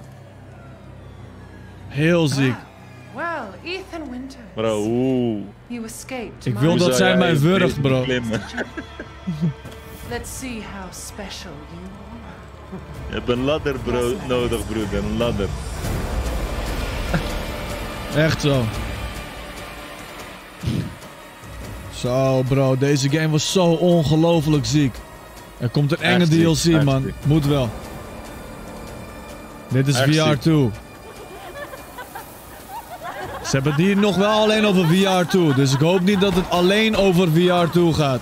heel ziek. Well, Ethan Winters. Bro, oeh. You escaped. Ik my- wil Hoe dat zou zij jij mij in wurgt, deze bro. klimmen? Let's see how special you are. Je hebt een ladder bro nodig, broeder. Een ladder. Echt zo. Zo, bro. Deze game was zo ongelooflijk ziek. Er komt een enge Echt ziek, D L C, echt man. ziek. Moet wel. Dit is Echt V R ziek. twee. Ze hebben het hier nog wel alleen over V R twee. Dus ik hoop niet dat het alleen over V R twee gaat.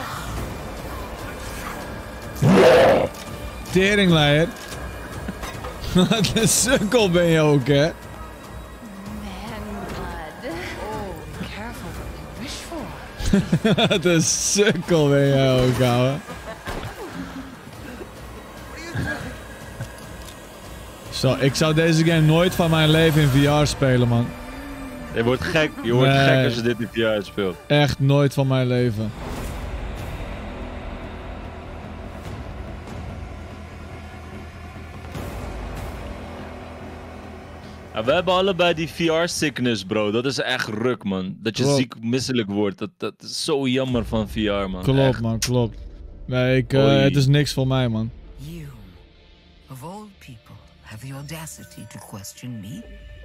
Teringleier. Wat een sukkel ben je ook, hè? Man blood. Oh, be careful what you wish for. Wat een sukkel ben je ook, ouwe. Zo, ik zou deze game nooit van mijn leven in V R spelen, man. Je wordt gek. Je wordt Nee. gek als je dit in V R speelt. Echt nooit van mijn leven. Ja, we hebben allebei die V R-sickness, bro. Dat is echt ruk, man. Dat je Klopt. ziek misselijk wordt. Dat, dat is zo jammer van V R, man. Klopt, Echt. man, klopt. Nee, ik, eh, Oei. het is niks voor mij, man. You, of all people, have the audacity to question me?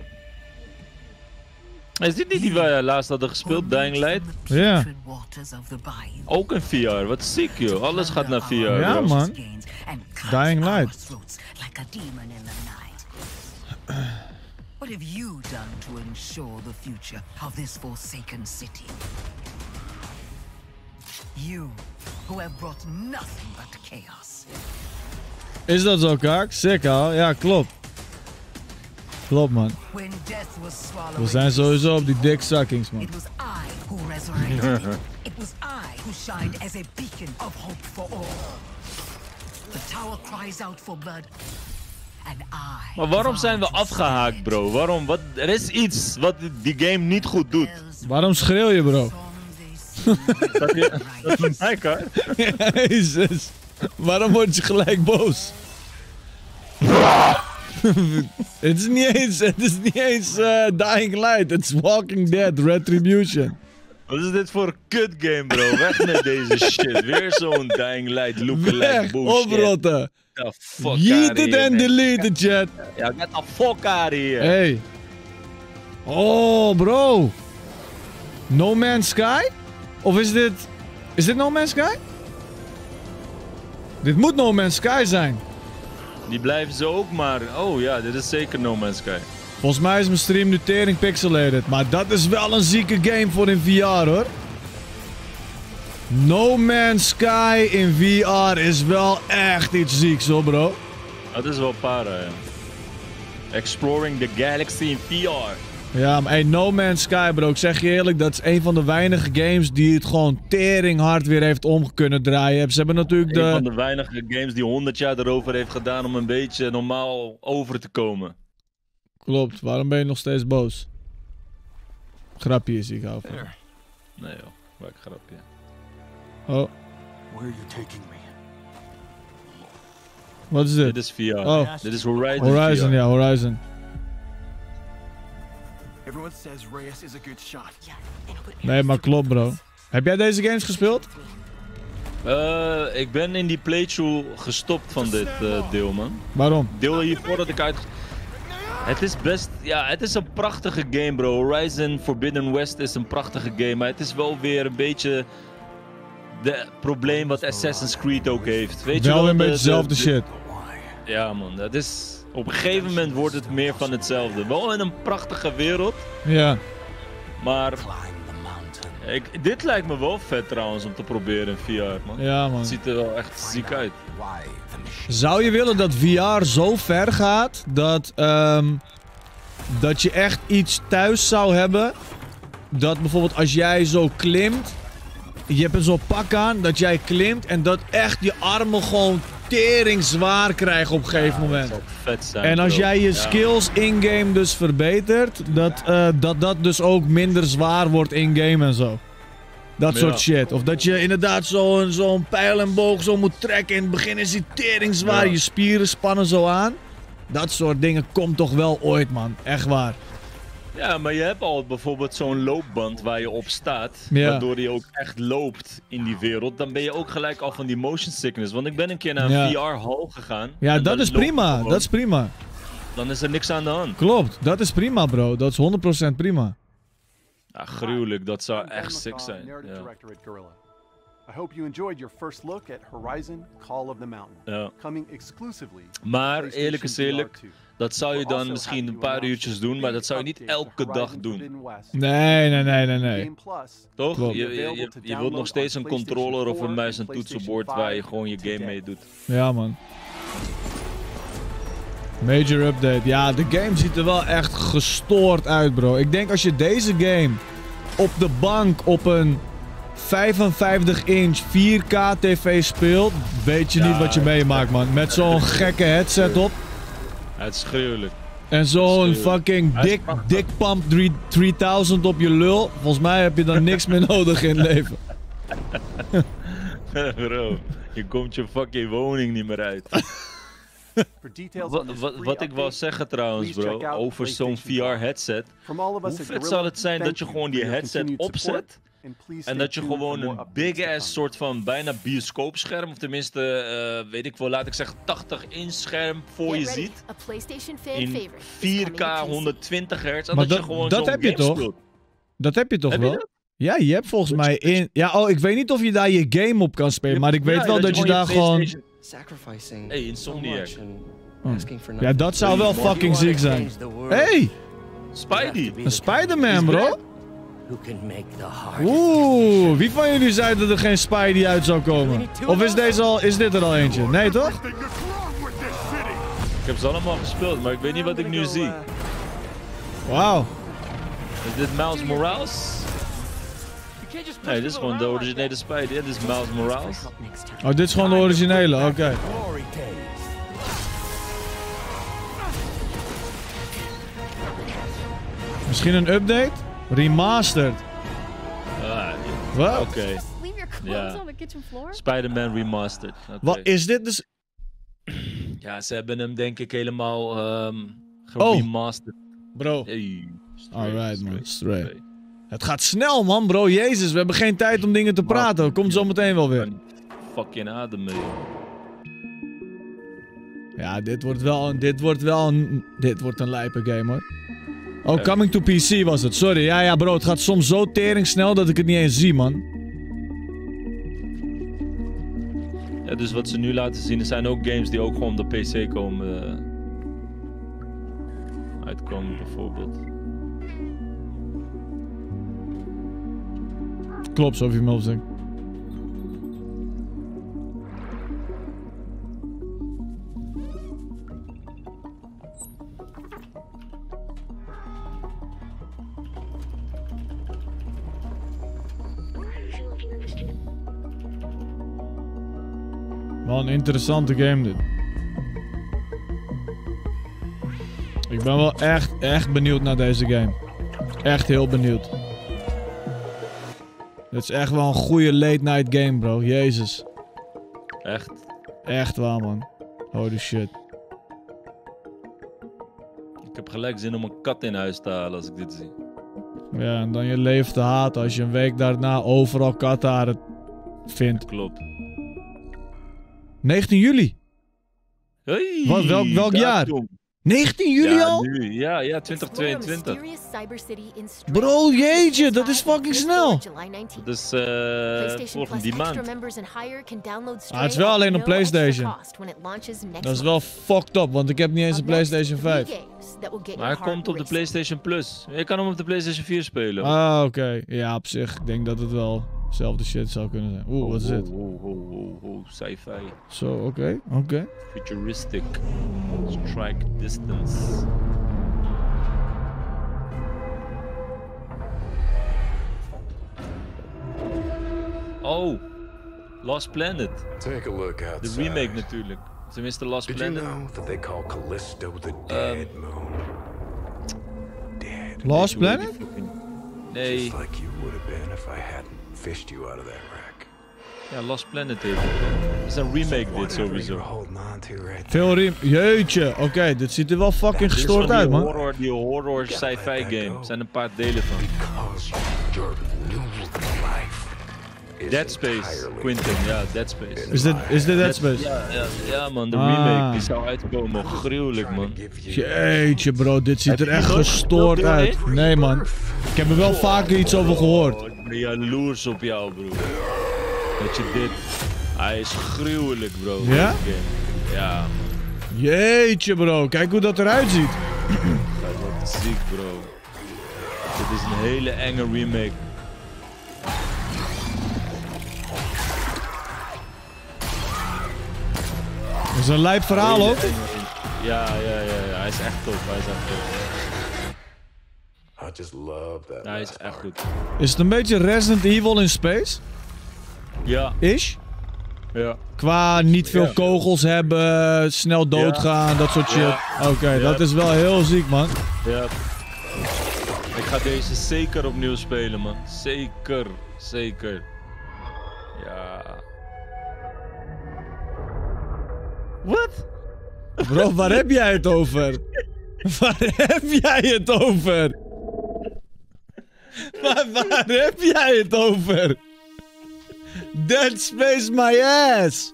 Is dit niet die wij eh, laatst hadden gespeeld, Dying Light? Ja. Ook een V R, wat ziek, joh. Alles gaat naar V R, Ja, bro. man. Dying Light. Like a demon in the night. What have you done to ensure the future of this forsaken city? You, who have brought nothing but chaos. Is dat zo, Kaak? Sick, al. Ja, klopt. Klopt, man. When death was swallowed We zijn sowieso op die dick suckings, man. It was I who resurrected it. It was I who shined as a beacon of hope for all. The tower cries out for blood. And I. Maar waarom zijn we afgehaakt, bro? Waarom? Wat, er is iets wat die game niet goed doet. Waarom schreeuw je, bro? Dat is dat is mijn kaart. Jezus. Waarom word je gelijk boos? Het is niet eens, het is niet eens uh, Dying Light. Het is Walking Dead, Retribution. Wat is dit voor kut game, bro? Weg met deze shit. Weer zo'n Dying Light lookalike Weg, bullshit. oprotten. The fuck Yeet outta it here, and man. delete it, chat. Ja, get the fuck out of here. Hey. Oh, bro. No Man's Sky? Of is dit... Is dit No Man's Sky? Dit moet No Man's Sky zijn. Die blijven ze ook maar... Oh ja, dit is zeker No Man's Sky. Volgens mij is mijn stream nu tering pixelated. Maar dat is wel een zieke game voor in V R, hoor. No Man's Sky in V R is wel echt iets zieks, hoor, bro. Dat is wel para, ja. Exploring the galaxy in V R. Ja, maar hey, No Man's Sky, bro. Ik zeg je eerlijk, dat is een van de weinige games die het gewoon tering hard weer heeft om kunnen draaien. Ze hebben natuurlijk de... Een van de weinige games die honderd jaar erover heeft gedaan om een beetje normaal over te komen. Klopt, waarom ben je nog steeds boos? Grapje is ik hou van. Nee joh, welk grapje. Oh. Where are you taking me? Wat is dit? Dit is V R. Oh. Dit is Horizon. Horizon, V R. ja, Horizon. Everyone says Reyes is a good shot. Nee, maar klopt, bro. Heb jij deze games gespeeld? Uh, ik ben in die playthrough gestopt van dit uh, deel, man. Waarom? Deel hiervoor dat ik uit... Het is best... Ja, het is een prachtige game, bro. Horizon Forbidden West is een prachtige game. Maar het is wel weer een beetje... De probleem wat Assassin's Creed ook heeft. Weet wel je wel, een de, beetje dezelfde de, shit. Ja, man. Dat is... Op een gegeven moment wordt het meer van hetzelfde. Wel in een prachtige wereld. Ja. Maar... Ik, dit lijkt me wel vet trouwens om te proberen in V R, man. Ja, man. Het ziet er wel echt ziek uit. Zou je willen dat V R zo ver gaat dat, um, dat je echt iets thuis zou hebben? Dat bijvoorbeeld als jij zo klimt, je hebt een zo'n pak aan, dat jij klimt en dat echt je armen gewoon tering zwaar krijgen op een gegeven Ja, moment. dat zou vet zijn, En als bro. jij je Ja. skills in-game dus verbetert, dat, uh, dat dat dus ook minder zwaar wordt in-game en zo. Dat Ja. soort shit. Of dat je inderdaad zo'n zo'n pijl en boog zo moet trekken. In het begin is die tering zwaar. Ja. Je spieren spannen zo aan. Dat soort dingen komt toch wel ooit, man. Echt waar. Ja, maar je hebt al bijvoorbeeld zo'n loopband waar je op staat. Ja. Waardoor je ook echt loopt in die wereld. Dan ben je ook gelijk al van die motion sickness. Want ik ben een keer naar een Ja. V R-hal gegaan. Ja, en dat dan is loop je prima. gewoon. Dat is prima. Dan is er niks aan de hand. Klopt. Dat is prima, bro. Dat is honderd procent prima. Ja, gruwelijk. Dat zou echt sick McCaw, zijn. narrative Ja. director at Guerrilla. I hope you enjoyed your first look at Horizon Call of the Mountain. Ja. Coming exclusively. Maar PlayStation eerlijk is V R eerlijk, two. dat zou je We're dan also misschien happy een to paar announce uurtjes a doen, maar dat big zou je niet update to elke dag Horizon doen. Forbidden West. Nee, nee, nee, nee, nee. Game Plus. Toch? Klopt. Je, je, je, Available to je wilt nog download steeds on een controller of PlayStation een muis en four, toetsenbord PlayStation waar je five gewoon je game today. mee doet. Ja, man. Major update. Ja, de game ziet er wel echt gestoord uit, bro. Ik denk als je deze game op de bank op een vijfenvijftig inch vier K tv speelt, weet je Ja, niet wat je meemaakt, man. Met zo'n gekke headset op. Ja, het is gruwelijk. En zo'n Schreeuwelijk. fucking Hij is dik, prachtig. dik pump drie- driehonderd op je lul. Volgens mij heb je dan niks meer nodig in het leven. Bro, je komt je fucking woning niet meer uit. For details Wat, on this wat, free wat ik wou update, zeggen trouwens, please check bro, out over zo'n PlayStation V R headset. From all of us Hoe at vet Guerrilla, zou het zijn thank dat je you gewoon for die your headset continued support, opzet and please en stay dat je tuned gewoon for more een updates big to ass soort van bijna bioscoopscherm, of tenminste, eh, weet ik wel, laat ik zeggen tachtig inch scherm voor je Get ready. ziet. A PlayStation fan In favorite is vier coming K to P C. honderdtwintig hertz en Maar dat, dat- je gewoon dat zo'n heb je game toch? speelt. Dat heb je toch Heb je wel? dat? Ja, je hebt volgens mij in... Ja, oh, ik weet niet of je daar je game op kan spelen, maar ik weet Ja, wel dat je daar gewoon... PlayStation- Sacrificing Hey, Insomniac. so much and Oh. asking for Ja, nothing. dat zou wel If you fucking wanna ziek zijn. change the world, Hey! Spidey. Een Spider-Man, bro? who can make the hardest Oeh, wie van jullie zei dat er geen Spidey uit zou komen? Of is, deze al, is dit er al eentje? Nee, toch? Ik heb ze allemaal gespeeld, maar ik weet niet wat ik nu zie. Wauw. Is dit Miles Morales? Nee, dit is gewoon de originele Spidey. Dit is Miles Morales. Oh, dit is gewoon de originele, oké. Misschien een update? Remastered. Ah, Wat? Oké. Leave your clothes Ja. on the kitchen floor? Spider-Man Remastered. Oké. Wat is dit dus? Ja, ze hebben hem denk ik helemaal um, Oh. geremasterd. Bro. Hey, straight, Alright man, straight. straight. Het gaat snel man bro, jezus. We hebben geen tijd om dingen te praten. Komt zo meteen wel weer. Fucking adem mee. Ja, dit wordt wel een, dit wordt wel een, dit wordt een lijpe game hoor. Oh, coming to P C was het. Sorry, ja ja bro, het gaat soms zo tering snel dat ik het niet eens zie man. Ja, dus wat ze nu laten zien, er zijn ook games die ook gewoon op de P C komen. Uh, uitkomen bijvoorbeeld. Klopt, zo je me opzegt. Wel een interessante game dit. Ik ben wel echt, echt benieuwd naar deze game. Echt heel benieuwd. Dit is echt wel een goede late night game bro, jezus. Echt? Echt waar man. Holy shit. Ik heb gelijk zin om een kat in huis te halen als ik dit zie. Ja, en dan je leven te haten als je een week daarna overal katharen vindt. Klopt. negentien juli. Hey, Wat, welk, welk jaar? datum. negentien juli ja, al? Nu. Ja, ja, twintig tweeëntwintig. Bro, jeetje, dat is fucking snel. Dat is uh, volgende die maand. Ah, het is wel alleen op PlayStation. Dat is wel fucked up, want ik heb niet eens een PlayStation vijf. Maar hij komt op de PlayStation Plus. Je kan hem op de PlayStation vier spelen. Ah, oké. Okay. Ja, op zich. Ik denk dat het wel hetzelfde shit zou kunnen zijn. Oeh, wat is dit? Oh, oh, oh, oh, sci-fi. Zo, oké, okay, oké. Okay. Futuristic. Strike distance. Oh, Lost Planet. Take a look outside. De remake natuurlijk. Tenminste, Lost Did Planet. you know that they call Callisto the dead um, moon? Dead. Lost Planet? Nee. Just like you would have been if I hadn't fished you out of that wreck. Ja, Lost Planet heeft het. Het is een remake dit sowieso. Veel rem... Jeetje, oké, okay, dit ziet er wel fucking gestoord uit, man. Horror, die horror sci-fi game. Er zijn een paar delen van. Dead Space, Quentin, ja, Dead Space. Is dit, is dit Dead Space? Ja, ja, ja man, de ah. remake die zou uitkomen. Gruwelijk man. Jeetje bro, dit ziet er echt gestoord uit. Nee man, ik heb er wel vaker iets over gehoord. Oh, ik ben jaloers op jou bro. Dat je dit... Hij is gruwelijk bro. Ja? Ja. Jeetje bro, kijk hoe dat eruit ziet. Dat wordt ziek bro. Dit is een hele enge remake. Dat is een lijp verhaal ook. Ja, ja, ja, ja, hij is echt top, hij is echt top. I just love that. Hij is echt goed. Is het een beetje Resident Evil in space? Ja. Ish? Ja. Qua niet veel ja. kogels hebben, snel doodgaan, ja. dat soort shit. Ja. Oké, okay, ja. dat is wel heel ziek man. Ja. Ik ga deze zeker opnieuw spelen man. Zeker, zeker. Ja. Wat? Bro, waar heb jij het over? Waar heb jij het over? Waar, waar heb jij het over? Dead Space my ass!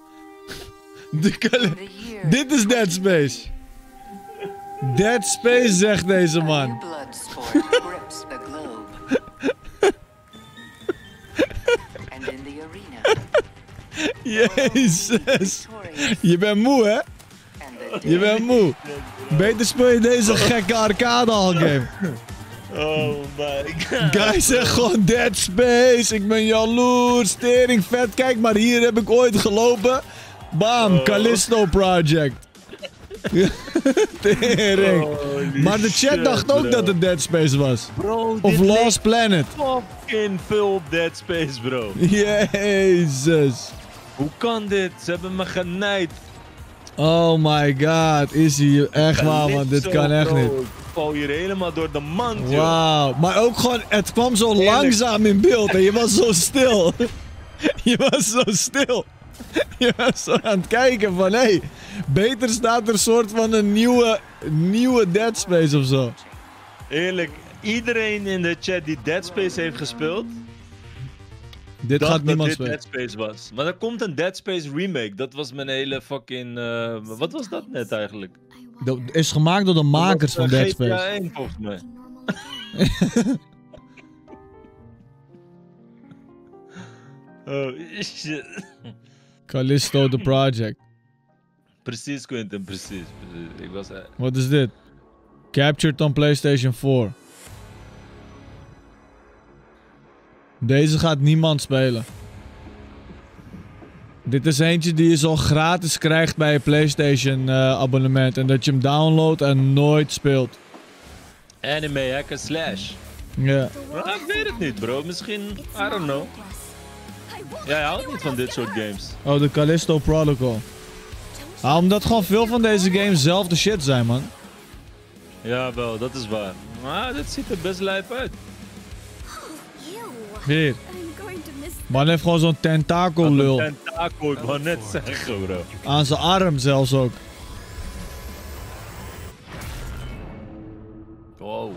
Dit is Dead Space. Dead Space zegt deze man. Jezus. Je bent moe, hè? Je bent moe. Beter speel je deze gekke arcade-hal game. Oh my god. Guy zegt gewoon Dead Space. Ik ben jaloers. Tering vet. Kijk maar, hier heb ik ooit gelopen. Bam, oh. Callisto Project. Tering. Holy maar de chat shit, dacht ook bro. dat het Dead Space was. Bro, of Lost Planet. Fucking veel op Dead Space, bro. Jezus. Hoe kan dit? Ze hebben me genaaid. Oh my god, is hij echt waar man, dit kan echt bro. niet. val hier helemaal door de mand, joh. Wauw, maar ook gewoon, het kwam zo langzaam in beeld en je was zo stil. Je was zo stil. Je was zo aan het kijken van, hé, hey, beter staat er een soort van een nieuwe, nieuwe Dead Space of zo. Eerlijk, iedereen in de chat die Dead Space heeft gespeeld, dit dacht gaat niemand dat dit spelen. Dead Space was. Maar er komt een Dead Space remake. Dat was mijn hele fucking... Uh, wat was dat net eigenlijk? Dat is gemaakt door de makers van Dead Space. G T A één volgens mij. Oh shit. Callisto The Project. Precies, Quentin, precies. precies. Ik was... Uh... Wat is dit? Captured on PlayStation four. Deze gaat niemand spelen. Dit is eentje die je zo gratis krijgt bij je PlayStation uh, abonnement. En dat je hem downloadt en nooit speelt. Anime hack and slash. Ja. Yeah. Ik weet het niet, bro. Misschien, I don't know. Jij houdt niet van dit soort games. Oh, de Callisto Protocol. Ah, omdat gewoon veel van deze games zelf de shit zijn, man. Ja, wel, dat is waar. Maar dit ziet er best lijp uit. Hier. Man heeft gewoon zo'n tentakel-lul. Een tentakel, ik wou net zeggen, bro. Aan zijn arm zelfs ook. Wow.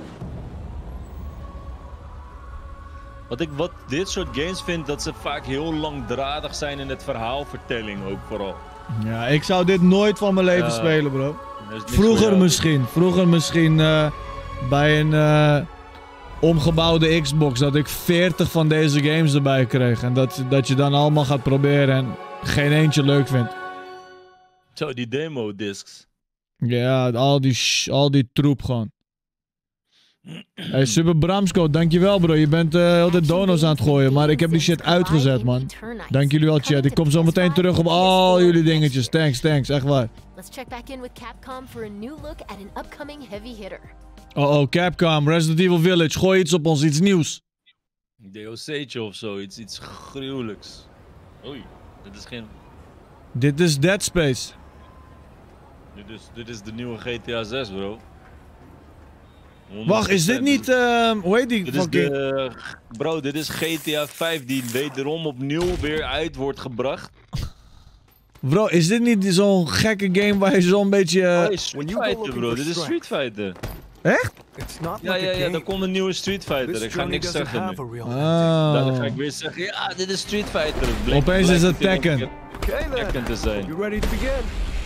Wat ik wat dit soort games vind, dat ze vaak heel langdradig zijn in het verhaalvertelling ook vooral. Ja, ik zou dit nooit van mijn leven uh, spelen, bro. Vroeger misschien. Vroeger misschien uh, bij een uh, omgebouwde Xbox dat ik veertig van deze games erbij kreeg. En dat, dat je dan allemaal gaat proberen en geen eentje leuk vindt. Zo, die demo discs. Ja, al die, sh al die troep gewoon. Hey, Super Bramsco, dankjewel bro. Je bent uh, heel de dono's aan het gooien, maar ik heb die shit uitgezet, man. Dank jullie wel, chat. Ik kom zo meteen terug op al jullie dingetjes. Thanks, thanks. Echt waar. Let's check back in with Capcom for a new look at an upcoming heavy hitter. Oh oh, Capcom, Resident Evil Village. Gooi iets op ons, iets nieuws. D L C'tje of zo, iets, iets gruwelijks. Oei, dit is geen... Dit is Dead Space. Dit is, dit is de nieuwe G T A zes, bro. Wacht, is dit niet, uh, hoe heet die dit fucking... Is de, bro, dit is G T A vijf die wederom opnieuw weer uit wordt gebracht. Bro, is dit niet zo'n gekke game waar je zo'n beetje... Uh... Oh, Street Fighter, bro. Dit is Street Fighter. Echt? Ja, ja, ja, er komt een nieuwe Street Fighter. Ik ga niks zeggen nu. Ah. Dan ga ik weer zeggen, ja, dit is Street Fighter. Blink, Opeens is het Tekken. Tekken te zijn. You ready to begin?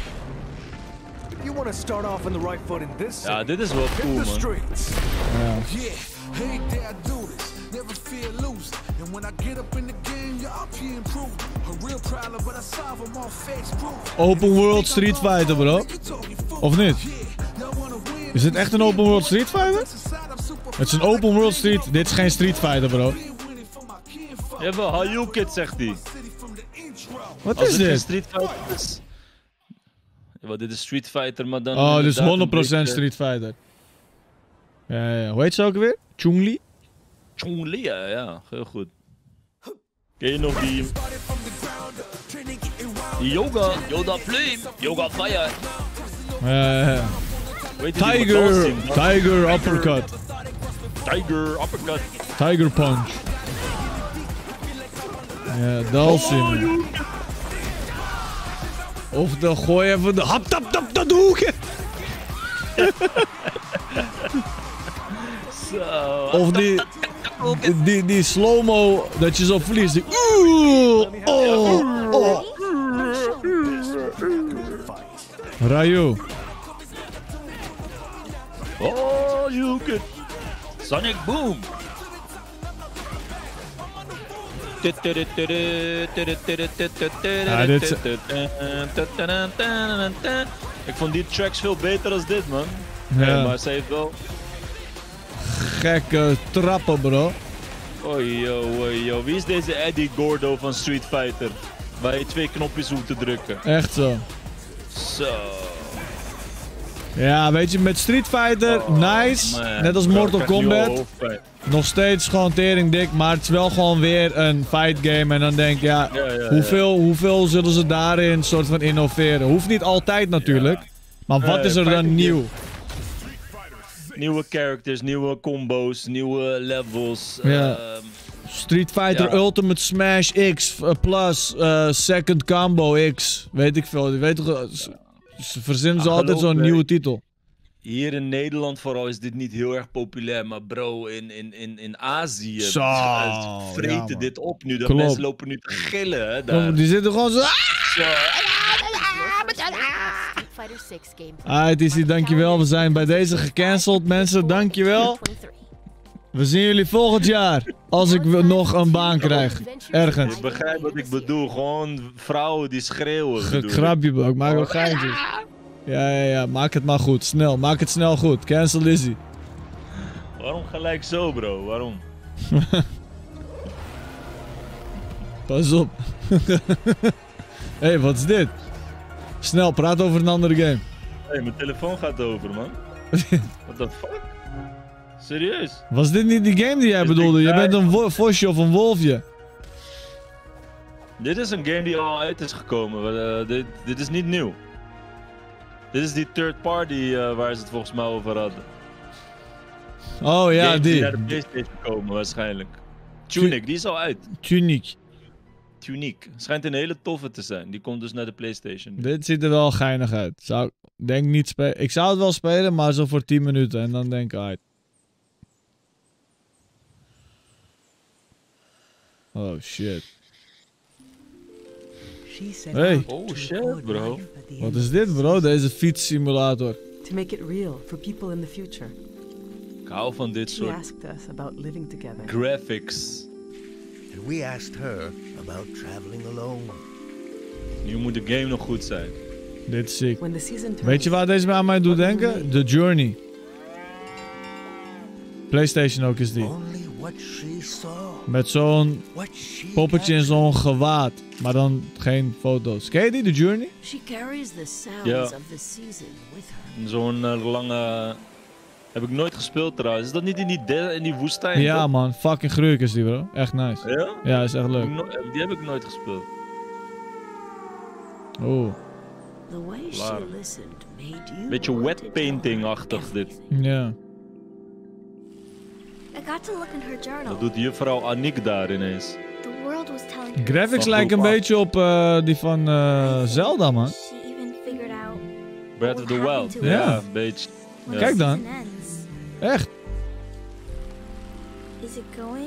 You want to start off on the right foot in this. Ja, dit is wel cool, man. Ja. Hey, there I do this. Never fear losing. And when I get up in the game, you're up here improving. A real problem, but I solve them all face proof. Open World Street Fighter, bro. Of niet? Is dit echt een Open World Street Fighter? Het is een Open World Street... Dit is geen Street Fighter, bro. Jawel, Hadouken zegt hij. Wat is dit? Street Fighter is... Ja, dit is Street Fighter, maar dan... Oh, dit is honderd procent Street Fighter. Ja, ja. Hoe heet ze ook weer? Chun-Li? Chun-Li, ja, ja. Heel goed. Ken je nog die... Die Yoga, Yoga Flame, Yoga Fire. Ja, ja, ja. Tiger, Tiger Uppercut. Tiger Uppercut. Tiger Punch. Ja, Dalsim. Of dan gooi even de hap tap tap dat hoeken. Zo. Of die, die, die, die slow-mo dat je zo verliest. Die, oeh, oh, oh. Ryu. Oh, you could. Sonic Boom. Ja, dit is... Ik vond die tracks veel beter dan dit, man. Ja. Nee, maar ze heeft wel... Gekke trappen, bro. Oi, yo, oi, yo. Wie is deze Eddie Gordo van Street Fighter? Waar je twee knopjes hoeft te drukken. Echt zo. Zo. Ja, weet je, met Street Fighter, oh, nice. Man. Net als Mortal Kombat. Nog steeds gewoon tering dik, maar het is wel gewoon weer een fight game. En dan denk ik, ja, ja, ja, hoeveel, ja. hoeveel zullen ze daarin soort van innoveren? Hoeft niet altijd natuurlijk. Ja. Maar wat ja, is er dan nieuw? Nieuwe characters, nieuwe combo's, nieuwe levels. Ja. Uh, Street Fighter ja. Ultimate Smash X uh, Plus, uh, Second Combo X. Weet ik veel. Je weet toch, ze, ze verzinnen ze Ja, altijd zo'n geloof me. nieuwe titel. Hier in Nederland vooral is dit niet heel erg populair, maar bro, in, in, in, in Azië Zo, uh, vreten ja, man. dit op nu. De Klopt. mensen lopen nu te gillen, hè, daar. Die zitten gewoon zo... Zo. Street Fighter six game. Ah, T C, dankjewel. We zijn bij deze gecanceld, mensen. Dankjewel. We zien jullie volgend jaar. Als ik w- nog een baan krijg. Ergens. Je begrijpt wat ik bedoel, gewoon vrouwen die schreeuwen. G- bedoel ik. grapje, bro. Ik maak ook geintjes. Ja, ja, ja. Maak het maar goed. Snel. Maak het snel goed. Cancel Lizzie. Waarom gelijk zo, bro? Waarom? Pas op. Hé, hey, wat is dit? Snel, praat over een andere game. Hé, hey, mijn telefoon gaat over, man. What the fuck? Serieus? Was dit niet die game die jij bedoelde? Je bent een wo- vosje of een wolfje. Dit is een game die al uit is gekomen. Uh, dit, dit is niet nieuw. Dit is die third party uh, waar ze het volgens mij over hadden. Oh ja, Games die die. naar de PlayStation komen waarschijnlijk. Tunic, die is al uit. Tunic. Tunic. Schijnt een hele toffe te zijn. Die komt dus naar de PlayStation. Dit ziet er wel geinig uit. Zou, denk niet spelen. Ik zou het wel spelen, maar zo voor tien minuten. En dan denk ik, uit. Oh shit. Hey. Oh shit, bro. Wat is dit, bro? Deze fietssimulator. To make it real for people in the future. Ik hou van dit She soort asked us about living together. graphics. And we asked her about traveling alone. Nu moet de game nog goed zijn. Dit is sick. When the season Weet je waar deze bij aan mij doet denken? The Journey. PlayStation ook is die. Only what she saw. Met zo'n What she poppetje in zo'n gewaad. Maar dan geen foto's. Ken je die, The Journey? She carries the sounds Ja. of the season with her. Zo'n uh, lange... Heb ik nooit gespeeld trouwens. Is dat niet in die, de- in die woestijn? Ja toch? man, fucking gruwelijk is die bro. Echt nice. Ja? Ja, is echt leuk. Heb ik no- die heb ik nooit gespeeld. Oeh. The way Klaar. she listened made you Beetje want wet to painting-achtig dit. Ja. I got to look in her journal. Dat doet juffrouw Aniek daar ineens. The world was telling her. Graphics Van lijken een groep beetje op eh, die van eh, Zelda man. She even figured out. Breath of the Wild. to Ja, her. een beetje. Ja. Kijk dan. season ends. Echt. Is it going?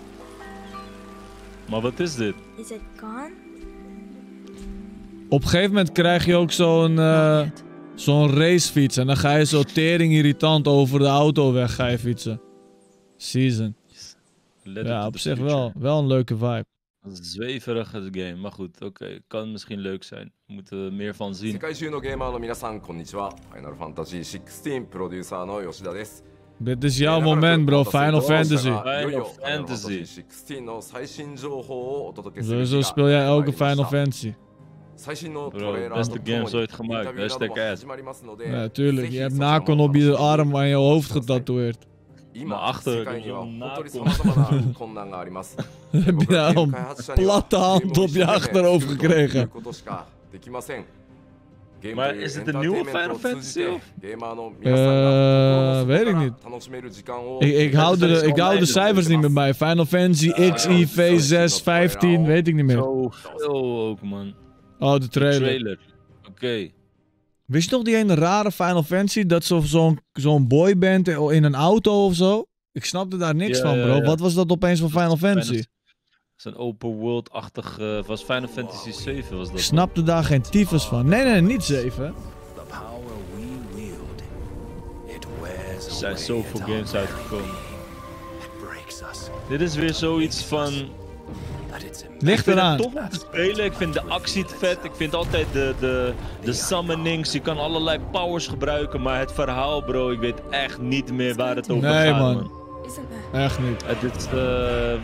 Maar wat is dit? Is it gone? Op een gegeven moment krijg je ook zo'n eh, zo'n racefiets. En dan ga je zo tering irritant over de auto weg ga je fietsen. Season. Let Ja, it op to the zich future. wel. Wel een leuke vibe. Een zweverige game, maar goed, oké. Kan misschien leuk zijn. We moeten er meer van 世 zien. 界中のゲーマーの皆さんこんにちは。ファイナルファンタジーじゅうろくプロデューサーの吉田です。 Dit is jouw moment bro, Final Fantasy. いよいよ Final Final Fantasy. Fantasy じゅうろくの最新情報をお届けする日 Sowieso が speel jij ook een 参りま Final した Fantasy. 最新のト Bro, レーラー beste とともに games ooit イン gemaakt. タビューなど Hashtag も ad. 始まりますので、 Ja, tuurlijk. ぜ Je ひ hebt そちらの Nakon op je arm aan je hoofd getatoeëerd. 今 achter 世界には zo'n 本当に nakom. 様々な困難があります。 Heb 僕 je らゲー nou ム een 開発者には platte hand op je achterhoofd という gekregen? ことしかできません。ゲーム Maar という is エ het ンタ een ーテイ nieuwe ンメントを Final 通じ Fantasy て of? ゲーマーの皆さんが Eh, 心 weet の ik 底 niet. から楽しめる時間を Ik, ik, hou de, is ik hou de online, cijfers niet meer bij. Final Fantasy X I V zes, vijftien, weet ik niet meer. Zoveel ook, man. Oh, de De trailer. trailer. Oké. Wist je nog die ene rare Final Fantasy? Dat zo- zo'n zo'n boyband in een auto of zo? Ik snapte daar niks Ja, van, ja, bro. ja. Wat was dat opeens van Final Fantasy? Zo'n open world-achtig. eh, was Final Fantasy zeven was dat. Ik snapte daar geen tyfus van. Nee, nee, niet zeven. The power we wield, it wears Er zijn away zoveel at games our uitgekomen. It breaks us, Dit is weer zoiets van. but it's Ligt Ik vind eraan. het tof om te spelen. Ik vind de actie te vet. Ik vind altijd de, de, de summonings. Je kan allerlei powers gebruiken. Maar het verhaal, bro. Ik weet echt niet meer waar het over Nee, gaat, man. man. Isn't that? Echt niet. Het is eh,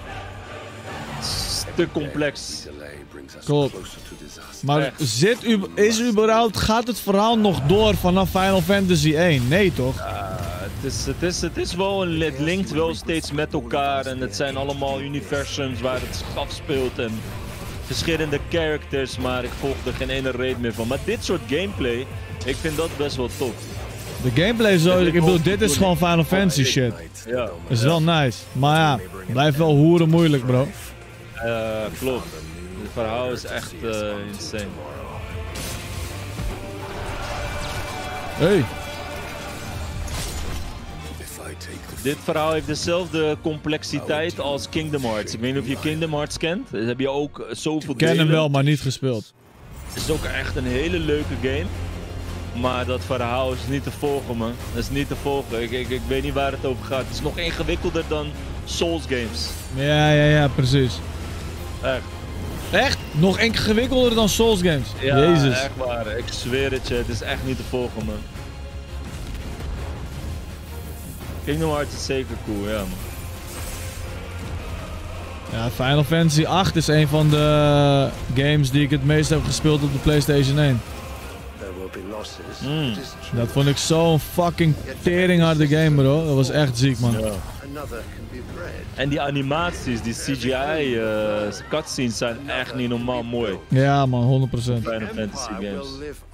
te complex. delay brings us Klopt. closer to disaster. Maar Echt. zit u, is überhaupt, gaat het verhaal nog door vanaf Final Fantasy één? Nee, toch? Ja, het, is, het, is, het is wel een, het linkt wel steeds met elkaar en het zijn allemaal universums waar het zich afspeelt en verschillende characters, maar ik volg er geen ene reden meer van. Maar dit soort gameplay, ik vind dat best wel tof. De gameplay is zo, ik bedoel, dit is gewoon Final Fantasy shit. Ja. Is wel nice. Maar ja, blijft wel hoeren moeilijk, bro. Uh, klopt. Het verhaal is echt uh, insane. Hey. Dit verhaal heeft dezelfde complexiteit als Kingdom Hearts. Ik weet niet of je Kingdom Hearts kent. Daar heb je ook zoveel Ik ken hem delen. wel, maar niet gespeeld. Het is ook echt een hele leuke game. Maar dat verhaal is niet te volgen, man. Dat is niet te volgen. Ik, ik, ik weet niet waar het over gaat. Het is nog ingewikkelder dan Souls games. Ja, ja, ja, precies. Echt. Echt? Nog ingewikkelder dan Souls games? Ja, Jezus. echt waar. Ik zweer het je. Het is echt niet te volgen, man. Kingdom Hearts is zeker cool, ja, man. Ja, Final Fantasy acht is een van de games die ik het meest heb gespeeld op de PlayStation één. Mm. Dat vond ik zo'n fucking teringharde game, bro. Dat was echt ziek, man. Ja. En die animaties, die C G I uh, cutscenes zijn echt niet normaal mooi. Ja, man, honderd procent. Final Fantasy games.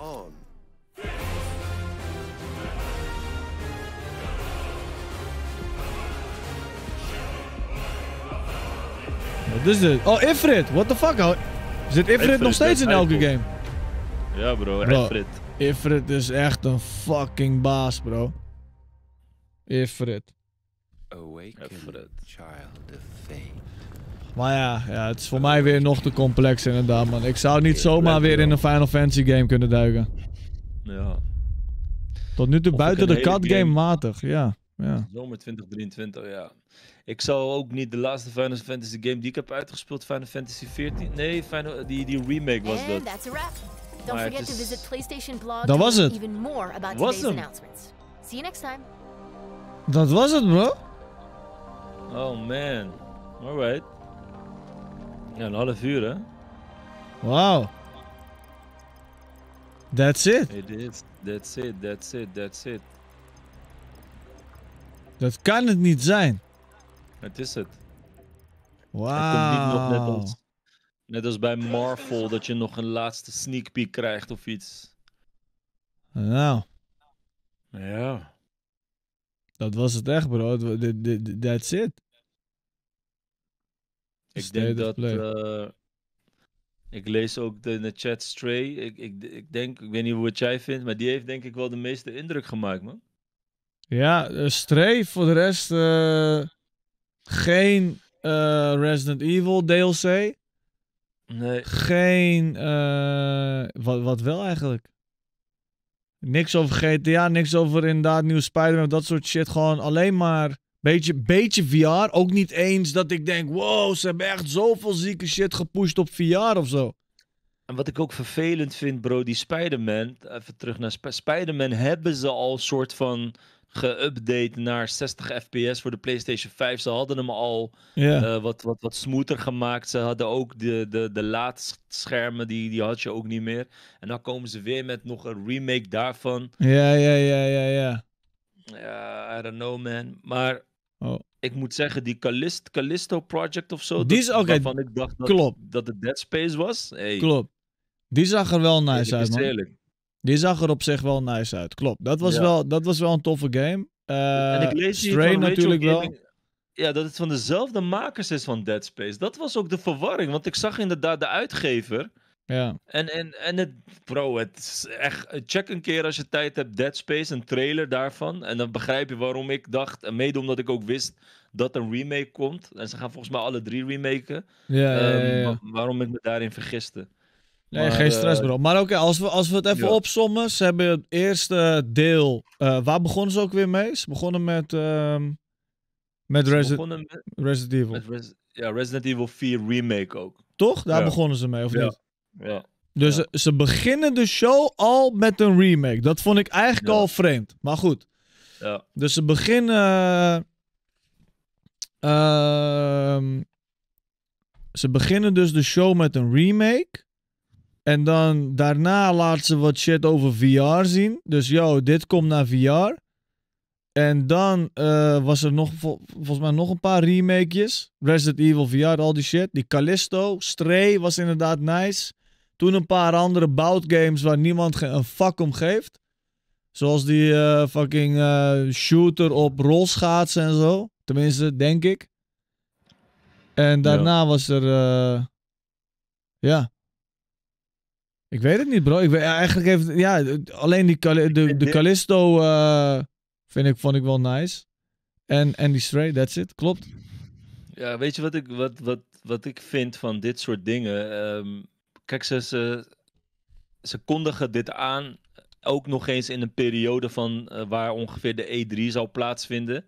Wat is dit? Oh, Ifrit! What the fuck? Oh, zit Ifrit, Ifrit, nog steeds dat in elke is game? Ja, bro. Bro, Ifrit. Ifrit is echt een fucking baas, bro. Ifrit. Awaken, child of fate. Maar ja, ja, het is voor mij weer nog te complex inderdaad, man. Ik zou niet zomaar weer in een Final Fantasy game kunnen duiken. Ja. Tot nu toe Of buiten ik de een hele cut game game- matig, ja. ja. Zomer twintig drieëntwintig, ja. Ik zou ook niet de laatste Final Fantasy game die ik heb uitgespeeld, Final Fantasy veertien. Nee, Final, die, die remake was And dat. that's a wrap. Don't Maar forget het to is- visit PlayStation Blog Dat to was learn het. even more about Was today's hem. announcements. See you next time. Dat was het, bro. Oh man. Alright. Ja, een half uur, hè? Wauw. That's it. It is. That's it, that's it, that's it. Dat kan het niet zijn. Het is het. Wauw. Het komt niet nog net als, net als bij Marvel, dat je nog een laatste sneak peek krijgt of iets. Nou, Ja. dat was het echt, bro. Dat- dat- dat- That's it. Ik State denk of dat... play. eh, ik lees ook de, in de chat Stray. Ik, ik, ik denk, ik weet niet hoe het jij vindt, maar die heeft denk ik wel de meeste indruk gemaakt, man. Ja, eh, Stray voor de rest eh, geen eh, Resident Evil D L C. Nee. Geen, eh, wat, wat wel eigenlijk? Niks over G T A, niks over inderdaad nieuwe Spider-Man, dat soort shit. Gewoon alleen maar beetje, beetje V R. Ook niet eens dat ik denk, wow, ze hebben echt zoveel zieke shit gepusht op V R of zo. En wat ik ook vervelend vind, bro, die Spider-Man, even terug naar Sp Spider-Man, hebben ze al soort van geüpdate naar zestig F P S voor de PlayStation vijf. Ze hadden hem al Ja. eh, wat, wat, wat smoother gemaakt. Ze hadden ook de, de, de laadschermen, die, die had je ook niet meer. En dan komen ze weer met nog een remake daarvan. Ja, ja, ja, ja, ja. Ja, I don't know, man. Maar Oh. ik moet zeggen, die Callist, Callisto Project of zo, Die dat- is- oké, waarvan ik dacht dat, klopt. dat het Dead Space was. Hey, Klopt. Die zag er wel nice eerlijk uit, is man. eerlijk. Die zag er op zich wel nice uit. Klopt. Dat was, Ja. wel, dat was wel een toffe game. Eh, En ik lees hier Stray van Rachel natuurlijk wel. Gaming- Ja, dat het van dezelfde makers is van Dead Space. Dat was ook de verwarring, want ik zag inderdaad de uitgever. Ja. En, en, en het, bro, het is echt, check een keer als je tijd hebt Dead Space, een trailer daarvan. En dan begrijp je waarom ik dacht, en mede omdat ik ook wist dat een remake komt. En ze gaan volgens mij alle drie remaken. Ja, ja, ja, Ehm, ja. wa- waarom ik me daarin vergiste. Nee, Maar, geen stress, eh, bro. Maar oké, als, we, als we het even ja. opsommen. Ze hebben het eerste deel... eh, waar begonnen ze ook weer mee? Ze begonnen met... ehm, met Ze Resi begonnen met- Resident Evil. met Res- ja, Resident Evil vier remake ook. Toch? Daar Ja. begonnen ze mee, of Ja. niet? Ja. Dus ze, ze beginnen de show al met een remake. Dat vond ik eigenlijk Ja. al vreemd. Maar goed. Ja. Dus ze beginnen... ehm, ze beginnen dus de show met een remake. En dan daarna laten ze wat shit over V R zien. Dus yo, dit komt naar V R. En dan eh, was er nog, vol- volgens mij nog een paar remakejes. Resident Evil V R, al die shit. Die Callisto, Stray was inderdaad nice. Toen een paar andere bout games waar niemand ge- een fuck om geeft. Zoals die uh, fucking uh, shooter op rolschaatsen en zo. Tenminste, denk ik. En daarna ja. was er... Uh, ja. Ik weet het niet, bro. Ik weet, eigenlijk heeft... Ja, alleen die Cali- de, de Callisto uh, vind ik, vond ik wel nice. En, en die Stray, that's it. Klopt. Ja, weet je wat ik, wat, wat, wat ik vind van dit soort dingen? Um, kijk, ze, ze, ze kondigen dit aan... Ook nog eens in een periode van uh, waar ongeveer de E drie zou plaatsvinden.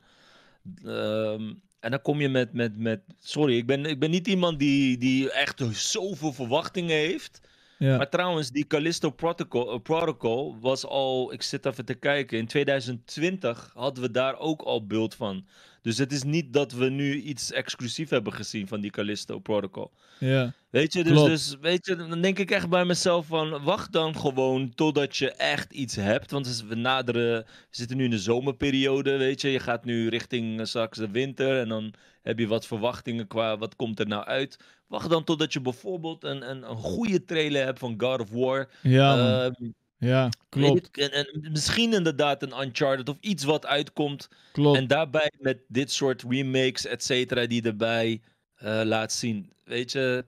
Um, en dan kom je met... met, met sorry, ik ben, ik ben niet iemand die, die echt zoveel verwachtingen heeft. Ja. Maar trouwens, die Callisto Protocol, uh, Protocol was al... Ik zit even te kijken. In twintig twintig hadden we daar ook al beeld van. Dus het is niet dat we nu iets exclusief hebben gezien van die Callisto Protocol. Ja. Weet je, dus, dus weet je, dan denk ik echt bij mezelf van... Wacht dan gewoon totdat je echt iets hebt. Want we naderen... We zitten nu in de zomerperiode, weet je. Je gaat nu richting uh, straks de winter. En dan heb je wat verwachtingen qua... Wat komt er nou uit? Wacht dan totdat je bijvoorbeeld een, een, een goede trailer hebt van God of War. Ja, uh, ja, klopt. En, en misschien inderdaad een Uncharted of iets wat uitkomt. Klopt. En daarbij met dit soort remakes, et cetera, die erbij uh, laat zien. Weet je,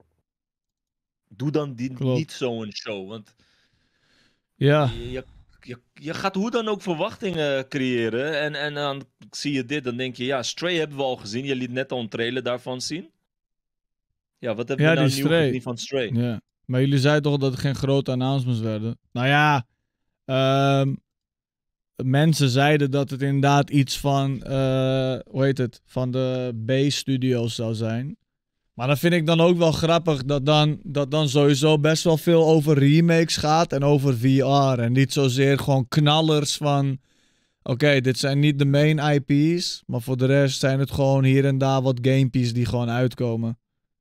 doe dan die, niet zo'n show. Want ja. je, je, je, je gaat hoe dan ook verwachtingen creëren. En, en dan zie je dit, dan denk je, ja, Stray hebben we al gezien. Je liet net al een trailer daarvan zien. Ja, wat hebben ja, we nou die nieuw Stray. gezien van Stray? Ja. Maar jullie zeiden toch dat er geen grote announcements werden? Nou ja, um, mensen zeiden dat het inderdaad iets van, uh, hoe heet het, van de B-studio's zou zijn. Maar dan vind ik dan ook wel grappig dat dan, dat dan sowieso best wel veel over remakes gaat en over V R. En niet zozeer gewoon knallers van, oké, okay, dit zijn niet de main I P's, maar voor de rest zijn het gewoon hier en daar wat gamepieces die gewoon uitkomen.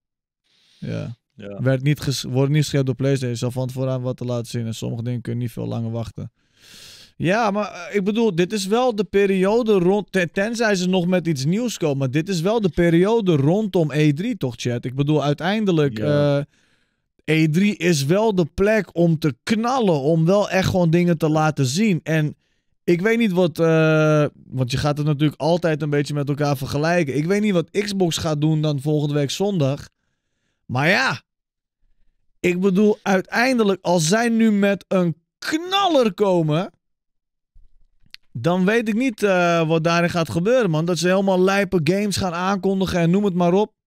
Ja. Ja. Werd niet ges- wordt niet geschept door PlayStation. Zal van tevoren wat te laten zien. En sommige dingen kun je niet veel langer wachten. Ja, maar uh, ik bedoel, dit is wel de periode rond... Ten, tenzij ze nog met iets nieuws komen. Maar dit is wel de periode rondom E drie, toch, chat? Ik bedoel, uiteindelijk... Ja. Uh, E drie is wel de plek om te knallen. Om wel echt gewoon dingen te laten zien. En ik weet niet wat... Uh, want je gaat het natuurlijk altijd een beetje met elkaar vergelijken. Ik weet niet wat Xbox gaat doen dan volgende week zondag. Maar ja... Ik bedoel, uiteindelijk, als zij nu met een knaller komen, dan weet ik niet uh, wat daarin gaat gebeuren, man. Dat ze helemaal lijpe games gaan aankondigen en noem het maar op.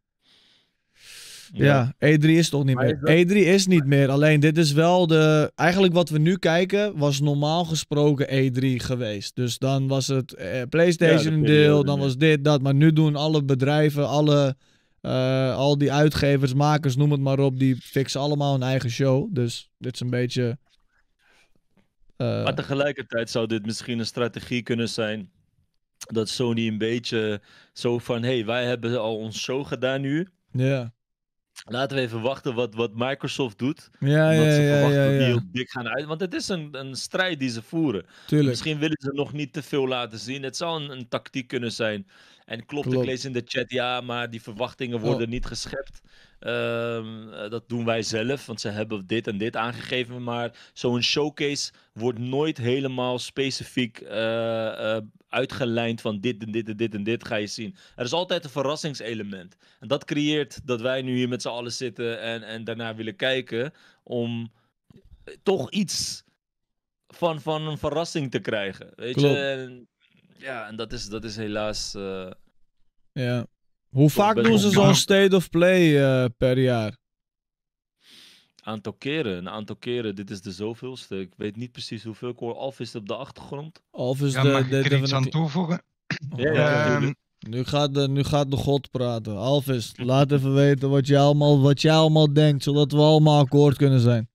Ja, ja E drie is toch niet meer. E drie is niet meer, alleen dit is wel de... Eigenlijk wat we nu kijken, was normaal gesproken E drie geweest. Dus dan was het uh, PlayStation een ja, deel, dan was dit, dat. Maar nu doen alle bedrijven, alle... Uh, al die uitgevers, makers, noem het maar op, die fixen allemaal een eigen show. Dus dit is een beetje... Uh... Maar tegelijkertijd zou dit misschien een strategie kunnen zijn dat Sony een beetje zo van, hé, hey, wij hebben al ons show gedaan nu. Ja. Yeah. Laten we even wachten wat, wat Microsoft doet. Ja, omdat ja, ze ja, verwachten ja, ja. dat die heel dik gaan uit. Want het is een, een strijd die ze voeren. Tuurlijk. Misschien willen ze nog niet te veel laten zien. Het zou een, een tactiek kunnen zijn. En klopt, klopt, ik lees in de chat, ja, maar die verwachtingen worden oh. niet geschept. Um, dat doen wij zelf, want ze hebben dit en dit aangegeven. Maar zo'n showcase wordt nooit helemaal specifiek uh, uh, uitgelijnd van dit en dit en dit en dit ga je zien. Er is altijd een verrassingselement. En dat creëert dat wij nu hier met z'n allen zitten en, en daarna willen kijken om toch iets van, van een verrassing te krijgen. Weet klopt. je? En, ja, en dat is, dat is helaas... Uh, ja. Hoe vaak doen ze zo'n State of Play uh, per jaar? Aantal keren, een aantal keren. Dit is de zoveelste. Ik weet niet precies hoeveel. Ik hoor Alf is op de achtergrond. Alf is ja, de... mag de, ik er de, iets de, aan toevoegen? Ja, ja, um, nu, gaat de, nu gaat de god praten. Alvis, laat even weten wat jij allemaal, wat jij allemaal denkt, zodat we allemaal akkoord kunnen zijn.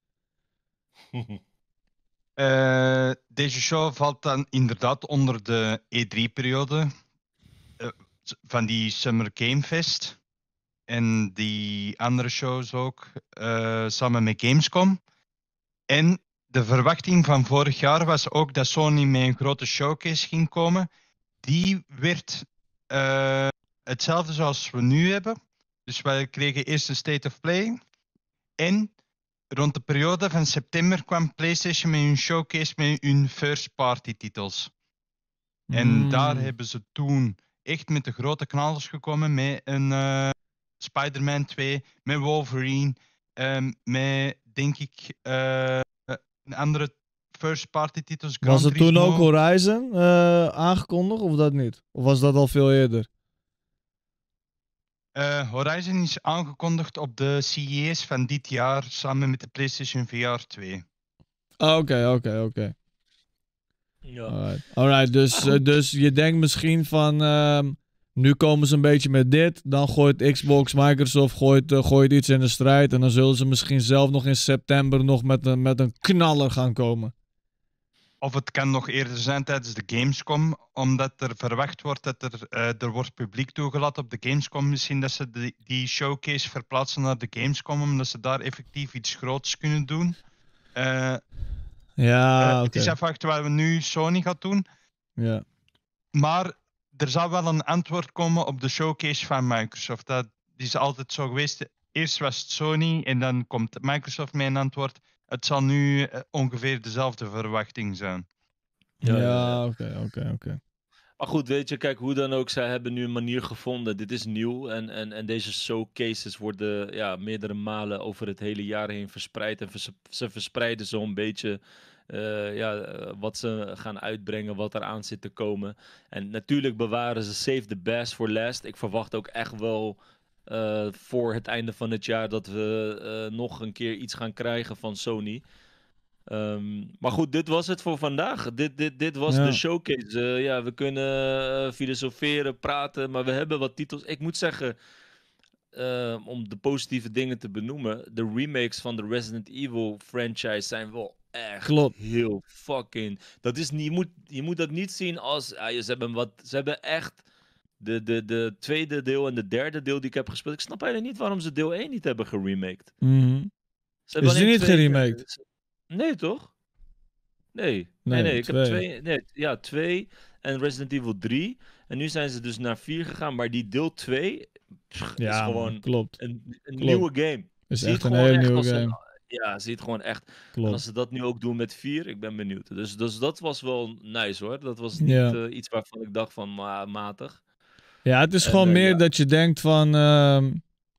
Uh, deze show valt dan inderdaad onder de E drie-periode uh, van die Summer Game Fest en die andere shows ook, uh, samen met Gamescom. En de verwachting van vorig jaar was ook dat Sony met een grote showcase ging komen. Die werd uh, hetzelfde zoals we nu hebben. Dus wij kregen eerst een State of Play en rond de periode van september kwam PlayStation met hun showcase met hun first party titels. En Mm. daar hebben ze toen echt met de grote knallers gekomen met een uh, Spider-Man twee, met Wolverine, um, met denk ik uh, een andere first party titels. Gran Was het toen Turismo. ook Horizon uh, aangekondigd of dat niet? Of was dat al veel eerder? Uh, Horizon is aangekondigd op de C E S van dit jaar samen met de PlayStation V R twee. Oké, oké, oké. Ja. Alright, Alright, dus, uh, dus je denkt misschien van... Uh, nu komen ze een beetje met dit. Dan gooit Xbox, Microsoft gooit, uh, gooit iets in de strijd. En dan zullen ze misschien zelf nog in september nog met een, met een knaller gaan komen. Of het kan nog eerder zijn tijdens de Gamescom, omdat er verwacht wordt dat er, uh, er wordt publiek toegelaten op de Gamescom. Misschien dat ze die, die showcase verplaatsen naar de Gamescom, omdat ze daar effectief iets groots kunnen doen. Uh, ja, uh, oké. Het is afwachten wat we nu Sony gaat doen. Ja. Maar er zal wel een antwoord komen op de showcase van Microsoft. Dat is altijd zo geweest. Eerst was het Sony en dan komt Microsoft met een antwoord. Het zal nu uh, ongeveer dezelfde verwachting zijn. Ja, oké, oké, oké. Maar goed, weet je, kijk, hoe dan ook, zij hebben nu een manier gevonden. Dit is nieuw en, en, en deze showcases worden ja, meerdere malen over het hele jaar heen verspreid. En vers, ze verspreiden zo'n beetje uh, ja, wat ze gaan uitbrengen, wat er aan zit te komen. En natuurlijk bewaren ze save the best for last. Ik verwacht ook echt wel uh, voor het einde van het jaar dat we uh, nog een keer iets gaan krijgen van Sony. Um, maar goed, dit was het voor vandaag. Dit, dit, dit was Ja. de showcase. Uh, ja, we kunnen uh, filosoferen, praten, maar we hebben wat titels. Ik moet zeggen, uh, om de positieve dingen te benoemen, de remakes van de Resident Evil franchise zijn wel echt Klopt. heel fucking... Dat is niet, je, moet, je moet dat niet zien als... Uh, ze, hebben wat, ze hebben echt de, de, de tweede deel en de derde deel die ik heb gespeeld. Ik snap eigenlijk niet waarom ze deel één niet hebben geremaked. Mm-hmm. Ze hebben Is die alleen niet twee- geremaked? Nee, toch? Nee. Nee, Nee, nee, ik twee. heb twee, nee, ja, twee en Resident Evil drie. En nu zijn ze dus naar vier gegaan, maar die deel twee pff, is Ja, man, gewoon klopt. een, een Klopt. nieuwe game. Is Zie echt het een gewoon hele nieuwe als een- game. ja, zie het gewoon echt. Klopt. En als ze dat nu ook doen met vier, ik ben benieuwd. Dus, dus dat was wel nice hoor. Dat was niet Ja. eh, iets waarvan ik dacht van ma matig. Ja, het is En, gewoon eh, meer ja. dat je denkt van... ehm,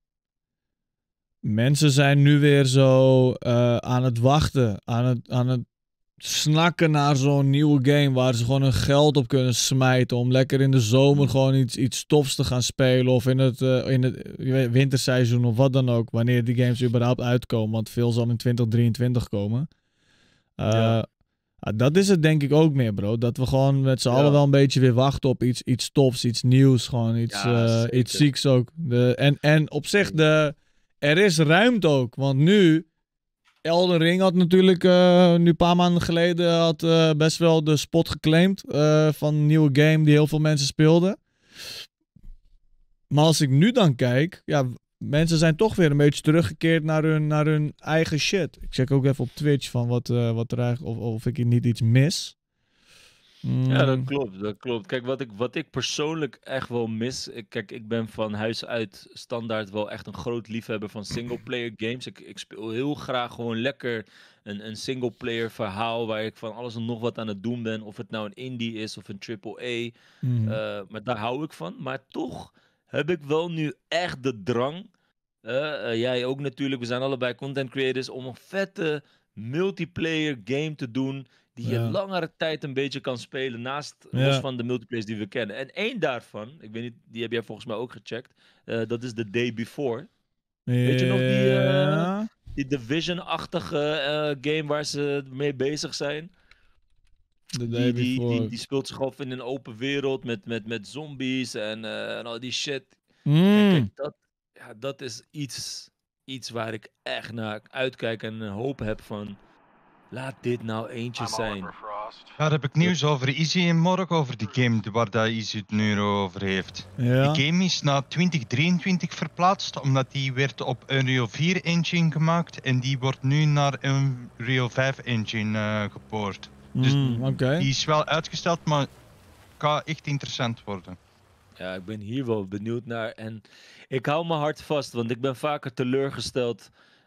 mensen zijn nu weer zo uh, aan het wachten. Aan het, aan het snakken naar zo'n nieuwe game waar ze gewoon hun geld op kunnen smijten. Om lekker in de zomer gewoon iets, iets tofs te gaan spelen. Of in het, uh, in het je weet, winterseizoen of wat dan ook. Wanneer die games überhaupt uitkomen. Want veel zal in twintig drieëntwintig komen. Uh, Ja. ah, dat is het denk ik ook meer, bro. Dat we gewoon met z'n Ja. allen wel een beetje weer wachten op iets, iets tofs, iets nieuws. Gewoon iets, Ja, uh, zeker. iets zieks ook. De, en, en op zich, de, er is ruimte ook. Want nu... Elden Ring had natuurlijk uh, nu een paar maanden geleden had, uh, best wel de spot geclaimd uh, van een nieuwe game die heel veel mensen speelden. Maar als ik nu dan kijk, ja, mensen zijn toch weer een beetje teruggekeerd naar hun, naar hun eigen shit. Ik check ook even op Twitch van wat, uh, wat er eigenlijk, of, of ik niet iets mis. Mm. Ja, dat klopt, dat klopt. Kijk, wat ik, wat ik persoonlijk echt wel mis... Ik, kijk, ik ben van huis uit standaard wel echt een groot liefhebber van singleplayer games. Ik, ik speel heel graag gewoon lekker een, een singleplayer verhaal... waar ik van alles en nog wat aan het doen ben. Of het nou een indie is of een triple A. Mhm. Uh, maar daar hou ik van. Maar toch heb ik wel nu echt de drang... Uh, uh, jij ook natuurlijk, we zijn allebei content creators... om een vette multiplayer game te doen... die je Ja. langere tijd een beetje kan spelen naast Ja. los van de multiplayers die we kennen. En één daarvan, ik weet niet, die heb jij volgens mij ook gecheckt. Uh, dat is The Day Before. Weet je nog die, uh, Ja. die Division-achtige uh, game waar ze mee bezig zijn? The Die, Day die, Before. die, die speelt zich af in een open wereld met, met, met zombies en, uh, en al die shit. Mm. En kijk, dat, ja, dat is iets, iets waar ik echt naar uitkijk en een hoop heb van... Laat dit nou eentje zijn. Daar heb ik nieuws over. Easy en morgen over die game waar dat Easy het nu over heeft. Ja. Die game is naar twintig drieëntwintig verplaatst, omdat die werd op Unreal vier engine gemaakt en die wordt nu naar Unreal vijf engine uh, gepoord. Dus Mm, oké. die is wel uitgesteld, maar gaat echt interessant worden. Ja, ik ben hier wel benieuwd naar. En ik hou mijn hart vast, want ik ben vaker teleurgesteld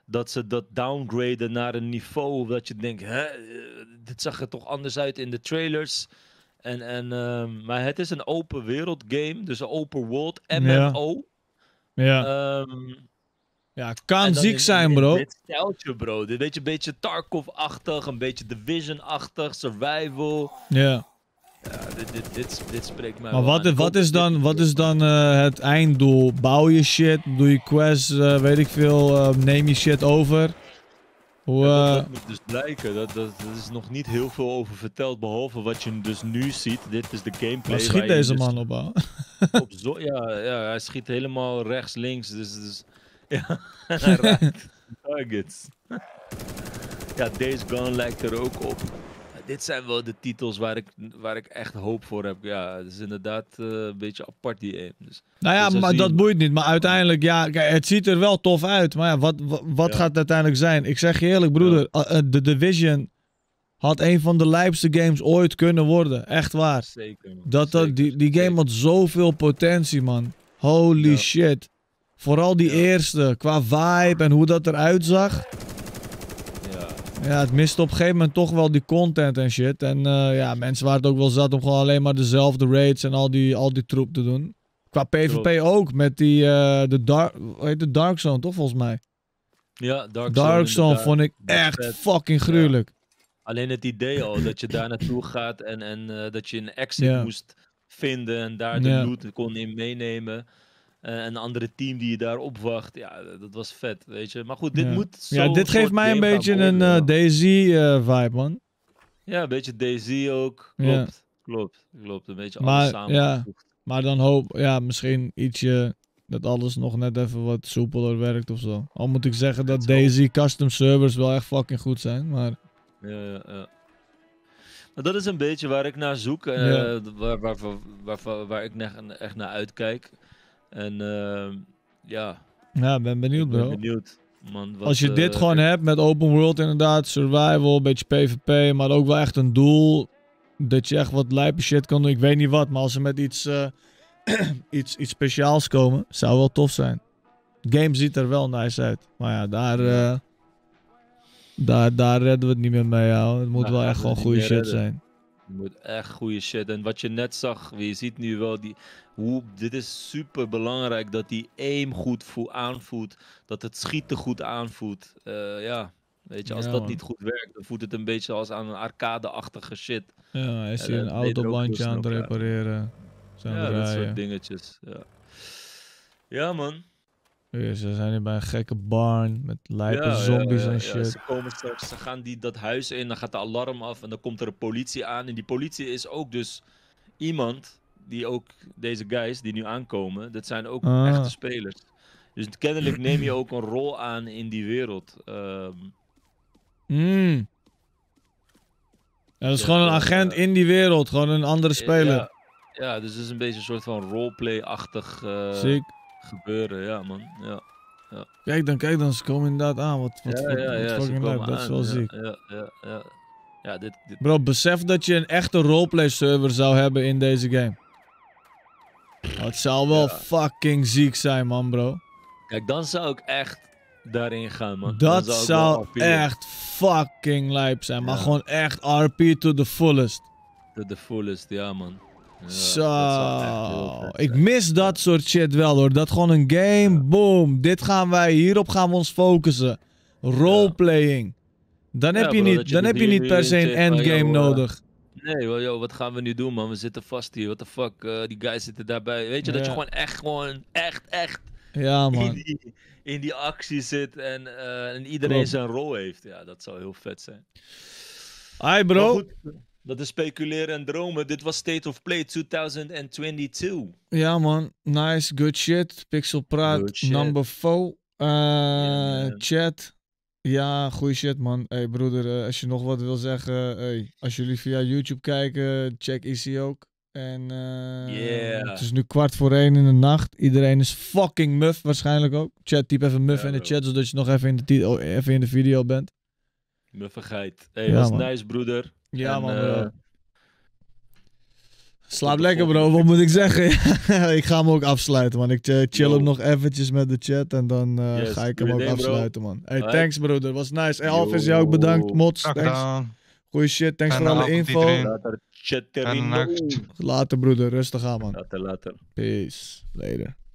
dat ze dat downgraden naar een niveau dat je denkt, hè, dit zag er toch anders uit in de trailers. En, en, uh, maar het is een open wereld game, dus een open world M M O. Ja. ja. Um, ja, kan ziek zijn, bro. In dit steltje, bro. Dit weet je, een beetje Tarkov-achtig, een beetje Division-achtig, survival. Ja. Ja, dit, dit, dit, dit spreekt mij maar wel wat, aan. wat is dan, wat is dan uh, het einddoel? Bouw je shit? Doe je quests? Uh, weet ik veel? Uh, neem je shit over? Hoe, uh... ja, dat, dat moet dus blijken. Dat, dat, dat is nog niet heel veel over verteld. Behalve wat je dus nu ziet. Dit is de gameplay. Waar schiet deze dus man op, al? op zo, ja, ja, hij schiet helemaal rechts, links. Dus, dus ja, hij raakt targets. Ja, Days Gone lijkt er ook op. Dit zijn wel de titels waar ik, waar ik echt hoop voor heb. Ja, het is inderdaad uh, een beetje apart die aim. Dus, nou ja, dus maar dat je... boeit niet. Maar uiteindelijk, ja, kijk, het ziet er wel tof uit. Maar ja, wat, wat, wat ja. gaat het uiteindelijk zijn? Ik zeg je eerlijk, broeder. Ja. Uh, The Division had een van de lijpste games ooit kunnen worden. Echt waar. Zeker, man. Dat, dat, Zeker, die, die game zeker. had zoveel potentie, man. Holy ja. shit. Vooral die ja. eerste. Qua vibe en hoe dat eruit zag. Ja, het miste op een gegeven moment toch wel die content en shit. En uh, ja, mensen waren het ook wel zat om gewoon alleen maar dezelfde raids en al die, al die troep te doen. Qua PvP Klopt. ook, met die, uh, de Dark, hoe heet de Dark Zone toch volgens mij? Ja, Dark, Dark Zone, Zone vond ik echt vet. fucking gruwelijk. Ja. Alleen het idee al, dat je daar naartoe gaat en, en uh, dat je een exit ja. moest vinden en daar de ja. loot kon in meenemen. Uh, een andere team die je daar opwacht. Ja, dat was vet, weet je. Maar goed, dit ja. moet zo Ja, dit geeft mij een beetje een uh, DayZ-vibe, uh, man. Ja, een beetje DayZ ook. Klopt, ja. klopt, klopt. Een beetje maar, alles samen. Ja, maar dan hoop, ja, misschien ietsje dat alles nog net even wat soepeler werkt of zo. Al moet ik zeggen dat DayZ custom servers wel echt fucking goed zijn, maar... Ja, ja, ja. Maar dat is een beetje waar ik naar zoek. Uh, ja. waar, waar, waar, waar, waar ik echt naar uitkijk. En uh, ja. Ja, ben benieuwd, bro. Ben benieuwd, man. Wat, Als je dit uh, gewoon hebt met open world inderdaad, survival, een beetje PvP, maar ook wel echt een doel dat je echt wat lijpe shit kan doen. Ik weet niet wat, maar als ze met iets, uh, iets, iets speciaals komen, zou wel tof zijn. De game ziet er wel nice uit. Maar ja, daar, uh, daar, daar redden we het niet meer mee, ouwe. Het moet nou, wel echt gewoon goede shit redden. zijn. Het moet echt goede shit. En wat je net zag, je ziet nu wel die... Hoe, dit is super belangrijk dat die aim goed voelt, aanvoelt. Dat het schieten goed aanvoelt. Uh, ja, weet je, als ja, dat man. niet goed werkt, dan voelt het een beetje als aan een arcade-achtige shit. Ja, hij is hier een autobandje aan het repareren. Ja, ja dat soort dingetjes. Ja, ja man. Ja, ze zijn hier bij een gekke barn met lijpe ja, zombies ja, ja, en shit. Ja, ze komen straks, ze gaan die, dat huis in, dan gaat de alarm af en dan komt er een politie aan. En die politie is ook dus iemand... Die ook, deze guys die nu aankomen, dat zijn ook ah. echte spelers. Dus kennelijk neem je ook een rol aan in die wereld. Um, mm. Ja, dat is ja, gewoon een agent uh, in die wereld, gewoon een andere speler. Ja, ja, dus het is een beetje een soort van roleplay-achtig uh, gebeuren, ja man. Ja, ja. Kijk dan, kijk dan, ze komen inderdaad aan. Wat, wat, ja, wat, ja, wat ja, fucking leuk, dat is wel ja, ziek. Ja, ja, ja. Ja, dit, dit... Bro, besef dat je een echte roleplay server zou hebben in deze game. Oh, het zou wel ja. fucking ziek zijn, man, bro. Kijk, dan zou ik echt daarin gaan, man. Dat zou, zou echt fucking lijp zijn. Maar ja. gewoon echt R P to the fullest. To the fullest, ja, man. Ja, Zo. Ik mis dat soort shit wel, hoor. Dat gewoon een game, ja. boom. Dit gaan wij, hierop gaan we ons focussen. Roleplaying. Dan heb ja, je bro, niet, je dan heb je niet per se een endgame yo, nodig. Nee, well, yo, wat gaan we nu doen, man? We zitten vast hier. What the fuck? Uh, die guys zitten daarbij. Weet je, ja. dat je gewoon echt, gewoon echt, echt ja, man. In, die, in die actie zit en, uh, en iedereen Klopt. zijn rol heeft. Ja, dat zou heel vet zijn. Hi, bro. Goed, dat is speculeren en dromen. Dit was State of Play tweeduizend tweeëntwintig. Ja, man. Nice, good shit. Pixel Praat, number four. Uh, yeah, chat. Ja, goeie shit, man. Hey broeder, uh, als je nog wat wil zeggen, hey, als jullie via YouTube kijken, check Easy ook. En uh, yeah. het is nu kwart voor één in de nacht. Iedereen is fucking muff waarschijnlijk ook. Chat, typ even muff ja, in de chat, zodat je nog even in de, oh, even in de video bent. Muffigheid. Hey, ja, was man. nice, broeder. Ja, en, man. Uh, Slaap lekker bro, wat moet ik zeggen? Ik ga hem ook afsluiten man. Ik uh, chill Yo. hem nog eventjes met de chat en dan uh, Yes, ga ik hem doe ook je ding, bro. afsluiten man. Hey, Alright. thanks broeder, was nice. Hey, Yo. Alvis, jou ook bedankt. Mods, Graag thanks. gedaan. Goeie shit, thanks Fijne voor alle avond info. iedereen. Later, Fijne Chatterino. nacht. Later broeder, rustig aan man. Later, later. Peace, later.